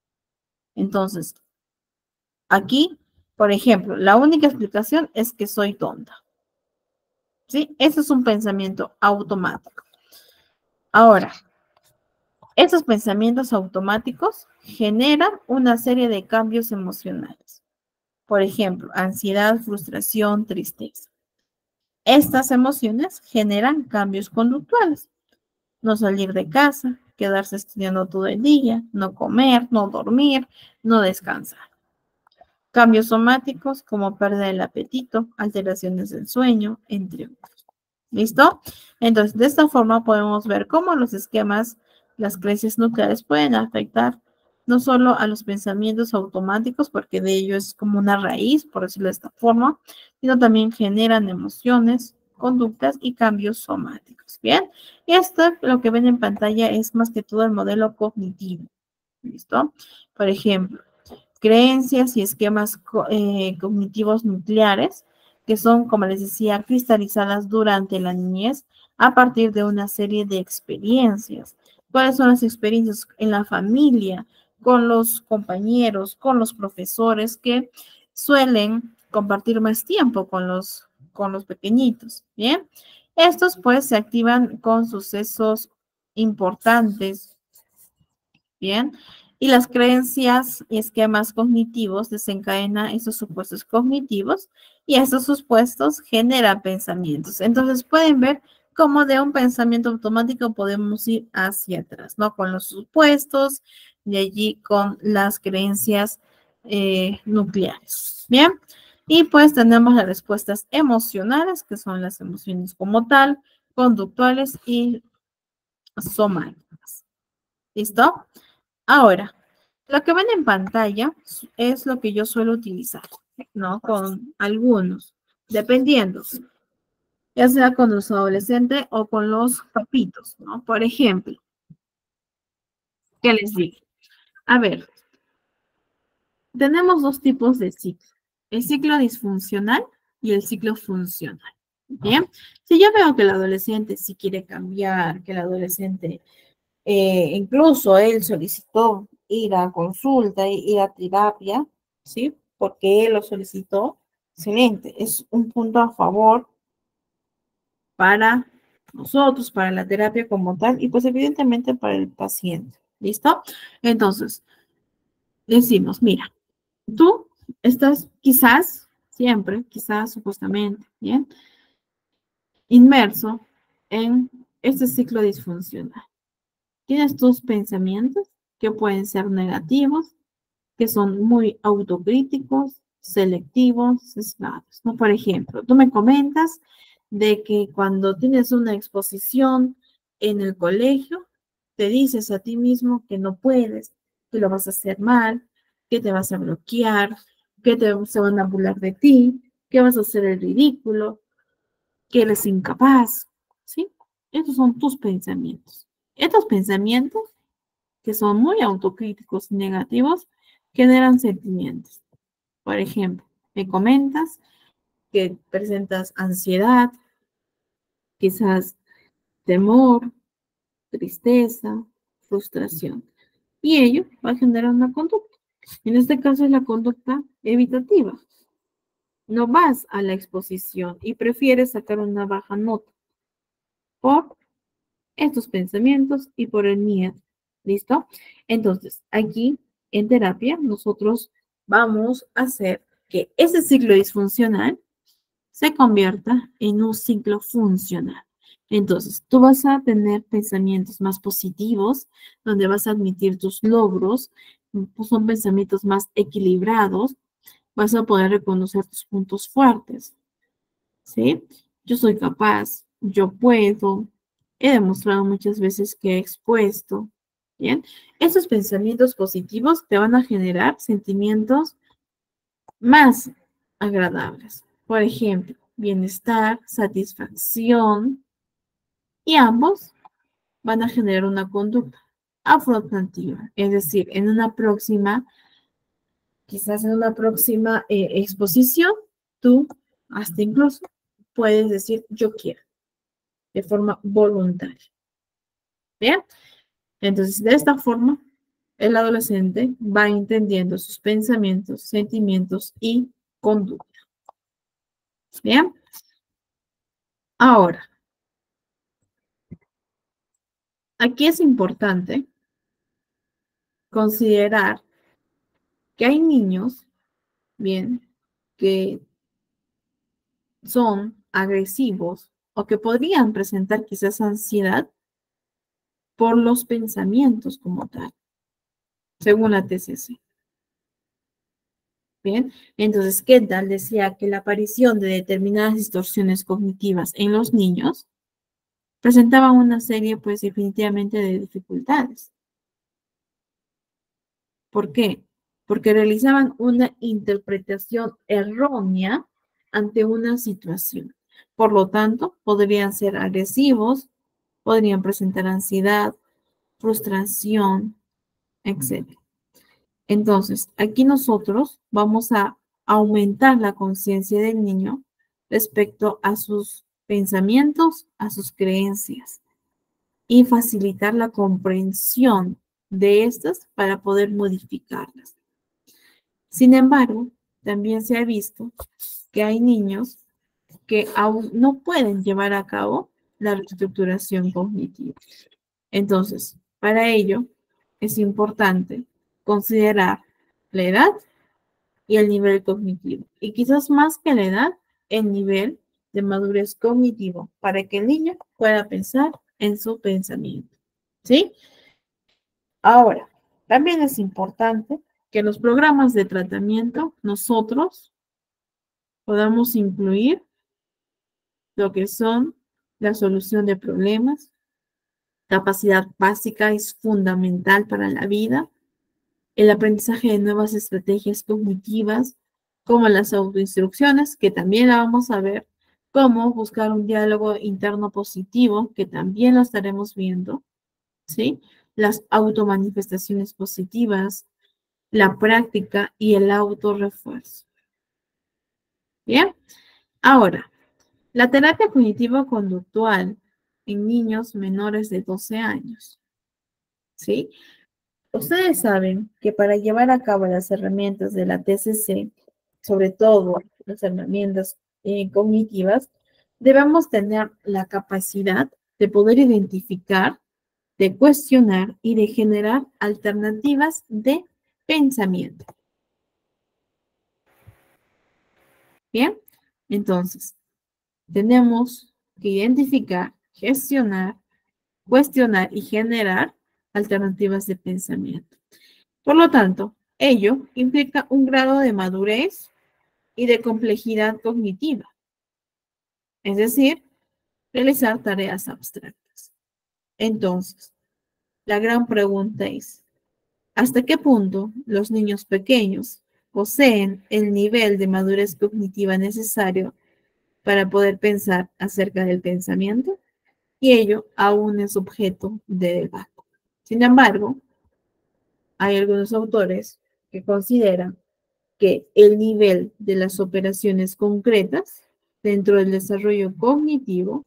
Entonces, aquí, por ejemplo, la única explicación es que soy tonta. ¿Sí? Ese es un pensamiento automático. Ahora, esos pensamientos automáticos generan una serie de cambios emocionales. Por ejemplo, ansiedad, frustración, tristeza. Estas emociones generan cambios conductuales. No salir de casa, quedarse estudiando todo el día, no comer, no dormir, no descansar. Cambios somáticos como pérdida del apetito, alteraciones del sueño, entre otros. ¿Listo? Entonces, de esta forma podemos ver cómo los esquemas, las creencias nucleares pueden afectar no solo a los pensamientos automáticos, porque de ello es como una raíz, por decirlo de esta forma, sino también generan emociones, conductas y cambios somáticos. Bien, y esto lo que ven en pantalla es más que todo el modelo cognitivo. ¿Listo? Por ejemplo, creencias y esquemas co eh, cognitivos nucleares, que son, como les decía, cristalizadas durante la niñez a partir de una serie de experiencias. ¿Cuáles son las experiencias en la familia, con los compañeros, con los profesores que suelen compartir más tiempo con los, con los pequeñitos? Bien, estos pues se activan con sucesos importantes. Bien, y las creencias y esquemas cognitivos desencadenan esos supuestos cognitivos y esos supuestos generan pensamientos. Entonces pueden ver cómo de un pensamiento automático podemos ir hacia atrás, ¿no? Con los supuestos y allí con las creencias eh, nucleares. Bien, y pues tenemos las respuestas emocionales, que son las emociones como tal, conductuales y somáticas. ¿Listo? Ahora, lo que ven en pantalla es lo que yo suelo utilizar, ¿no? Con algunos, dependiendo, ya sea con los adolescentes o con los papitos, ¿no? Por ejemplo, ¿qué les digo? A ver, tenemos dos tipos de ciclo, el ciclo disfuncional y el ciclo funcional. Bien, si yo veo que el adolescente sí quiere cambiar, que el adolescente Eh, incluso él solicitó ir a consulta, ir a terapia, ¿sí? Porque él lo solicitó. Excelente, es un punto a favor para nosotros, para la terapia como tal, y pues evidentemente para el paciente. ¿Listo? Entonces, decimos, mira, tú estás quizás, siempre, quizás supuestamente, ¿bien? Inmerso en este ciclo disfuncional. Tienes tus pensamientos que pueden ser negativos, que son muy autocríticos, selectivos, sesgados, ¿no? Por ejemplo, tú me comentas de que cuando tienes una exposición en el colegio, te dices a ti mismo que no puedes, que lo vas a hacer mal, que te vas a bloquear, que te, se van a burlar de ti, que vas a hacer el ridículo, que eres incapaz, ¿sí? Estos son tus pensamientos. Estos pensamientos que son muy autocríticos y negativos, generan sentimientos. Por ejemplo, me comentas que presentas ansiedad, quizás temor, tristeza, frustración. Y ello va a generar una conducta. En este caso es la conducta evitativa. No vas a la exposición y prefieres sacar una baja nota por estos pensamientos y por el miedo. ¿Listo? Entonces, aquí en terapia nosotros vamos a hacer que ese ciclo disfuncional se convierta en un ciclo funcional. Entonces, tú vas a tener pensamientos más positivos, donde vas a admitir tus logros, pues son pensamientos más equilibrados, vas a poder reconocer tus puntos fuertes, ¿sí? Yo soy capaz, yo puedo, he demostrado muchas veces que he expuesto, ¿bien? Esos pensamientos positivos te van a generar sentimientos más agradables. Por ejemplo, bienestar, satisfacción, y ambos van a generar una conducta afrontativa, es decir, en una próxima, quizás en una próxima eh, exposición, tú hasta incluso puedes decir yo quiero, de forma voluntaria. ¿Bien? Entonces, de esta forma, el adolescente va entendiendo sus pensamientos, sentimientos y conducta. ¿Bien? Ahora, aquí es importante considerar que hay niños, bien, que son agresivos o que podrían presentar quizás ansiedad por los pensamientos como tal, según la T C C. Bien, entonces, ¿qué tal? Decía que la aparición de determinadas distorsiones cognitivas en los niños presentaba una serie, pues, definitivamente de dificultades. ¿Por qué? Porque realizaban una interpretación errónea ante una situación. Por lo tanto, podrían ser agresivos, podrían presentar ansiedad, frustración, etcétera. Entonces, aquí nosotros vamos a aumentar la conciencia del niño respecto a sus pensamientos, a sus creencias y facilitar la comprensión de estas para poder modificarlas. Sin embargo, también se ha visto que hay niños que aún no pueden llevar a cabo la reestructuración cognitiva. Entonces, para ello es importante considerar la edad y el nivel cognitivo. Y quizás más que la edad, el nivel de madurez cognitivo para que el niño pueda pensar en su pensamiento. ¿Sí? Ahora, también es importante que en los programas de tratamiento nosotros podamos incluir lo que son la solución de problemas, capacidad básica es fundamental para la vida, el aprendizaje de nuevas estrategias cognitivas, como las autoinstrucciones, que también la vamos a ver, cómo buscar un diálogo interno positivo, que también lo estaremos viendo, ¿sí? Las automanifestaciones positivas, la práctica y el autorrefuerzo. Bien, ahora, la terapia cognitivo-conductual en niños menores de doce años, ¿sí? Ustedes saben que para llevar a cabo las herramientas de la T C C, sobre todo las herramientas eh, cognitivas, debemos tener la capacidad de poder identificar, de cuestionar y de generar alternativas de pensamiento. Bien, entonces, tenemos que identificar, gestionar, cuestionar y generar alternativas de pensamiento. Por lo tanto, ello implica un grado de madurez y de complejidad cognitiva, es decir, realizar tareas abstractas. Entonces, la gran pregunta es, ¿hasta qué punto los niños pequeños poseen el nivel de madurez cognitiva necesario para poder pensar acerca del pensamiento? Y ello aún es objeto de debate. Sin embargo, hay algunos autores que consideran que el nivel de las operaciones concretas dentro del desarrollo cognitivo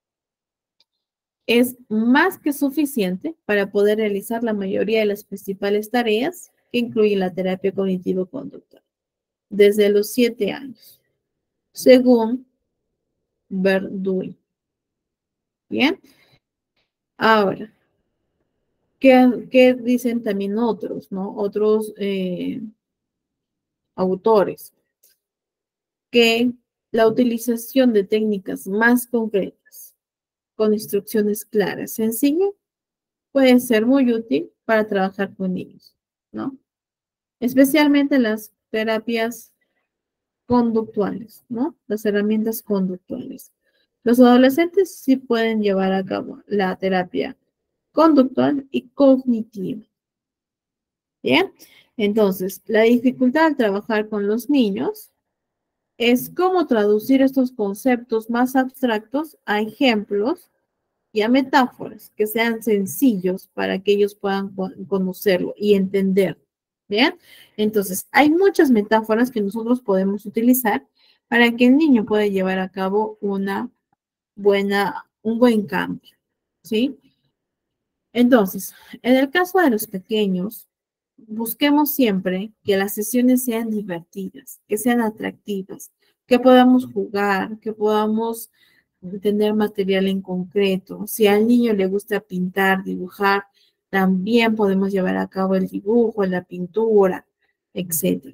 es más que suficiente para poder realizar la mayoría de las principales tareas que incluye la terapia cognitivo-conductual desde los siete años, según Verduin. Bien, ahora, ¿qué, qué dicen también otros, no? Otros eh, autores, que la utilización de técnicas más concretas con instrucciones claras, sencillas, puede ser muy útil para trabajar con niños, ¿no? Especialmente las terapias conductuales, ¿no? Las herramientas conductuales. Los adolescentes sí pueden llevar a cabo la terapia conductual y cognitiva. ¿Bien? Entonces, la dificultad al trabajar con los niños es cómo traducir estos conceptos más abstractos a ejemplos y a metáforas que sean sencillos para que ellos puedan conocerlo y entender. ¿Bien? Entonces, hay muchas metáforas que nosotros podemos utilizar para que el niño pueda llevar a cabo una buena, un buen cambio, ¿sí? Entonces, en el caso de los pequeños, busquemos siempre que las sesiones sean divertidas, que sean atractivas, que podamos jugar, que podamos tener material en concreto. Si al niño le gusta pintar, dibujar, también podemos llevar a cabo el dibujo, la pintura, etcétera.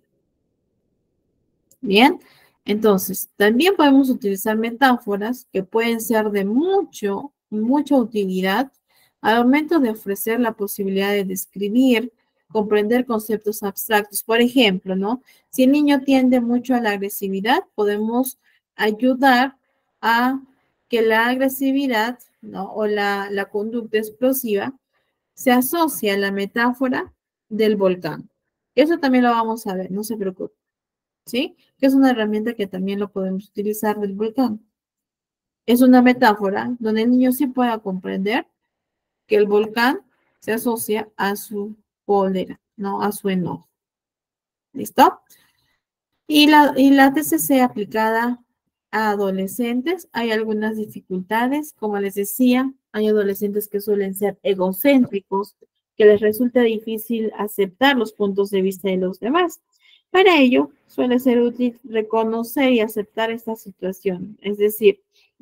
Bien, entonces también podemos utilizar metáforas que pueden ser de mucho, mucha utilidad al momento de ofrecer la posibilidad de describir, comprender conceptos abstractos. Por ejemplo, ¿no? Si el niño tiende mucho a la agresividad, podemos ayudar a que la agresividad, ¿no? O la, la conducta explosiva se asocie a la metáfora del volcán. Eso también lo vamos a ver, no se preocupe. ¿Sí? Que es una herramienta que también lo podemos utilizar del volcán. Es una metáfora donde el niño sí pueda comprender que el volcán se asocia a su cólera, ¿no? A su enojo. ¿Listo? Y la, y la T C C aplicada a adolescentes, hay algunas dificultades, como les decía, hay adolescentes que suelen ser egocéntricos, que les resulta difícil aceptar los puntos de vista de los demás. Para ello, suele ser útil reconocer y aceptar esta situación, es decir,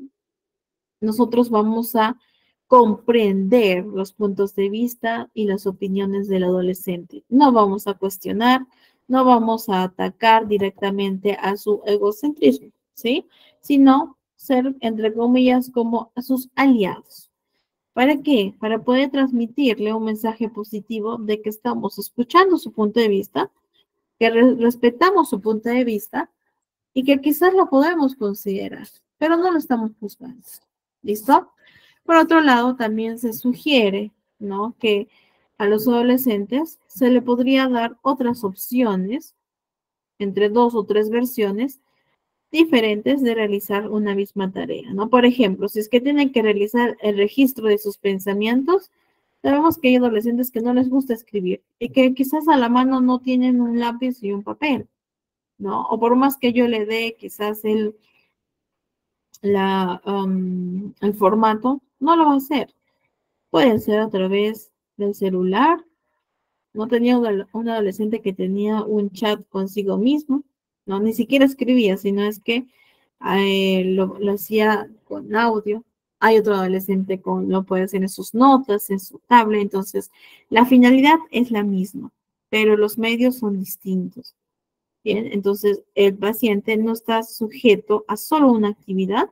nosotros vamos a comprender los puntos de vista y las opiniones del adolescente. No vamos a cuestionar, no vamos a atacar directamente a su egocentrismo, ¿sí? Sino ser, entre comillas, como a sus aliados. ¿Para qué? Para poder transmitirle un mensaje positivo de que estamos escuchando su punto de vista, que re respetamos su punto de vista y que quizás lo podemos considerar, pero no lo estamos juzgando. ¿Listo? Por otro lado, también se sugiere, ¿no? Que a los adolescentes se le podría dar otras opciones, entre dos o tres versiones diferentes de realizar una misma tarea, ¿no? Por ejemplo, si es que tienen que realizar el registro de sus pensamientos, sabemos que hay adolescentes que no les gusta escribir y que quizás a la mano no tienen un lápiz y un papel, ¿no? O por más que yo le dé quizás el, la, um, el formato, no lo va a hacer. Puede ser a través del celular. No tenía un, un adolescente que tenía un chat consigo mismo, no, ni siquiera escribía, sino es que eh, lo, lo hacía con audio. Hay otro adolescente con, lo puede hacer en sus notas, en su tablet, entonces la finalidad es la misma, pero los medios son distintos. Bien, entonces el paciente no está sujeto a solo una actividad,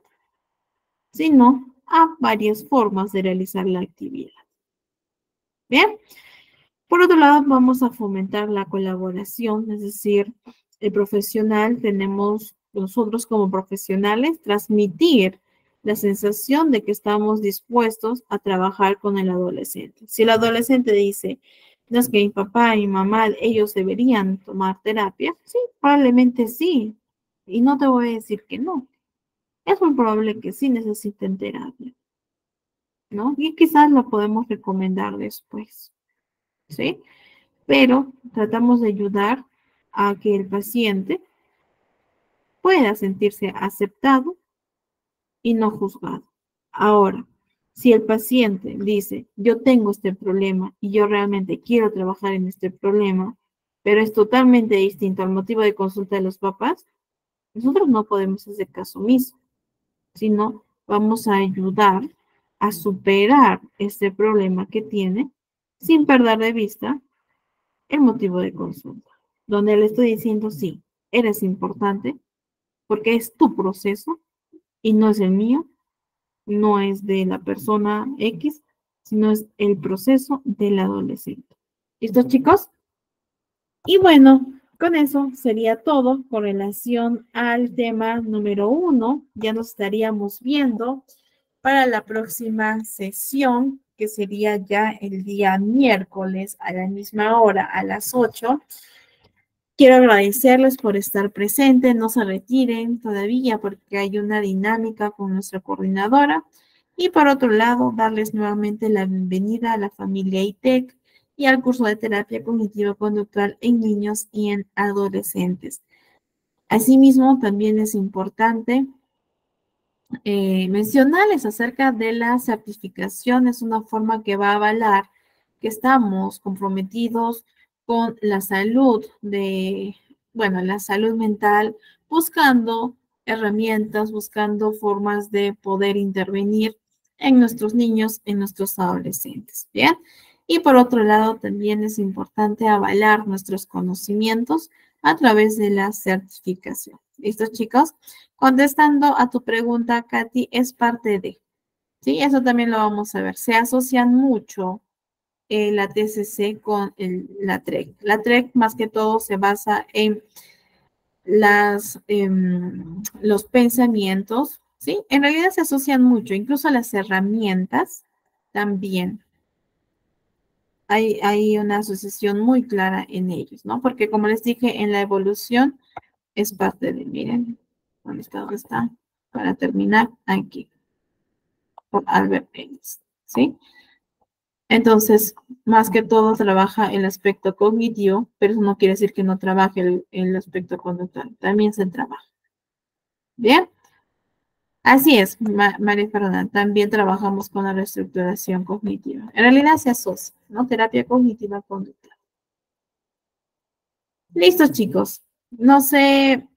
sino a varias formas de realizar la actividad. Bien, por otro lado, vamos a fomentar la colaboración, es decir, el profesional, tenemos nosotros como profesionales transmitir la sensación de que estamos dispuestos a trabajar con el adolescente. Si el adolescente dice, no es que mi papá y mi mamá, ellos deberían tomar terapia, sí, probablemente sí, y no te voy a decir que no. Es muy probable que sí necesiten terapia, ¿no? Y quizás lo podemos recomendar después, ¿sí? Pero tratamos de ayudar a que el paciente pueda sentirse aceptado y no juzgado. Ahora, si el paciente dice, yo tengo este problema y yo realmente quiero trabajar en este problema, pero es totalmente distinto al motivo de consulta de los papás, nosotros no podemos hacer caso omiso, sino vamos a ayudar a superar este problema que tiene sin perder de vista el motivo de consulta, donde le estoy diciendo, sí, eres importante porque es tu proceso y no es el mío, no es de la persona X, sino es el proceso del adolescente. ¿Listo, chicos? Y bueno, con eso sería todo con relación al tema número uno. Ya nos estaríamos viendo para la próxima sesión, que sería ya el día miércoles a la misma hora, a las ocho. Quiero agradecerles por estar presentes, no se retiren todavía porque hay una dinámica con nuestra coordinadora. Y por otro lado, darles nuevamente la bienvenida a la familia I T E C y al curso de terapia cognitivo-conductual en niños y en adolescentes. Asimismo, también es importante eh, mencionarles acerca de la certificación. Es una forma que va a avalar que estamos comprometidos con la salud de, bueno, la salud mental, buscando herramientas, buscando formas de poder intervenir en nuestros niños, en nuestros adolescentes, ¿bien? Y por otro lado, también es importante avalar nuestros conocimientos a través de la certificación. ¿Listo, chicos? Contestando a tu pregunta, Katy, es parte de, ¿sí? Eso también lo vamos a ver. Se asocian mucho eh, la T C C con el- la T R E C. La T R E C más que todo se basa en las, em, los pensamientos, ¿sí? En realidad se asocian mucho, incluso las herramientas también. Hay, hay una asociación muy clara en ellos, ¿no? Porque como les dije, en la evolución es parte de, miren, ¿dónde está? ¿Dónde está? Para terminar, aquí, por Albert Ellis, ¿sí? Entonces, más que todo trabaja el aspecto cognitivo, pero eso no quiere decir que no trabaje el, el aspecto conductual, también se trabaja. ¿Bien? Así es, Ma- María Fernanda, también trabajamos con la reestructuración cognitiva. En realidad se asocia, ¿no? Terapia cognitiva conductual. Listo, chicos. No sé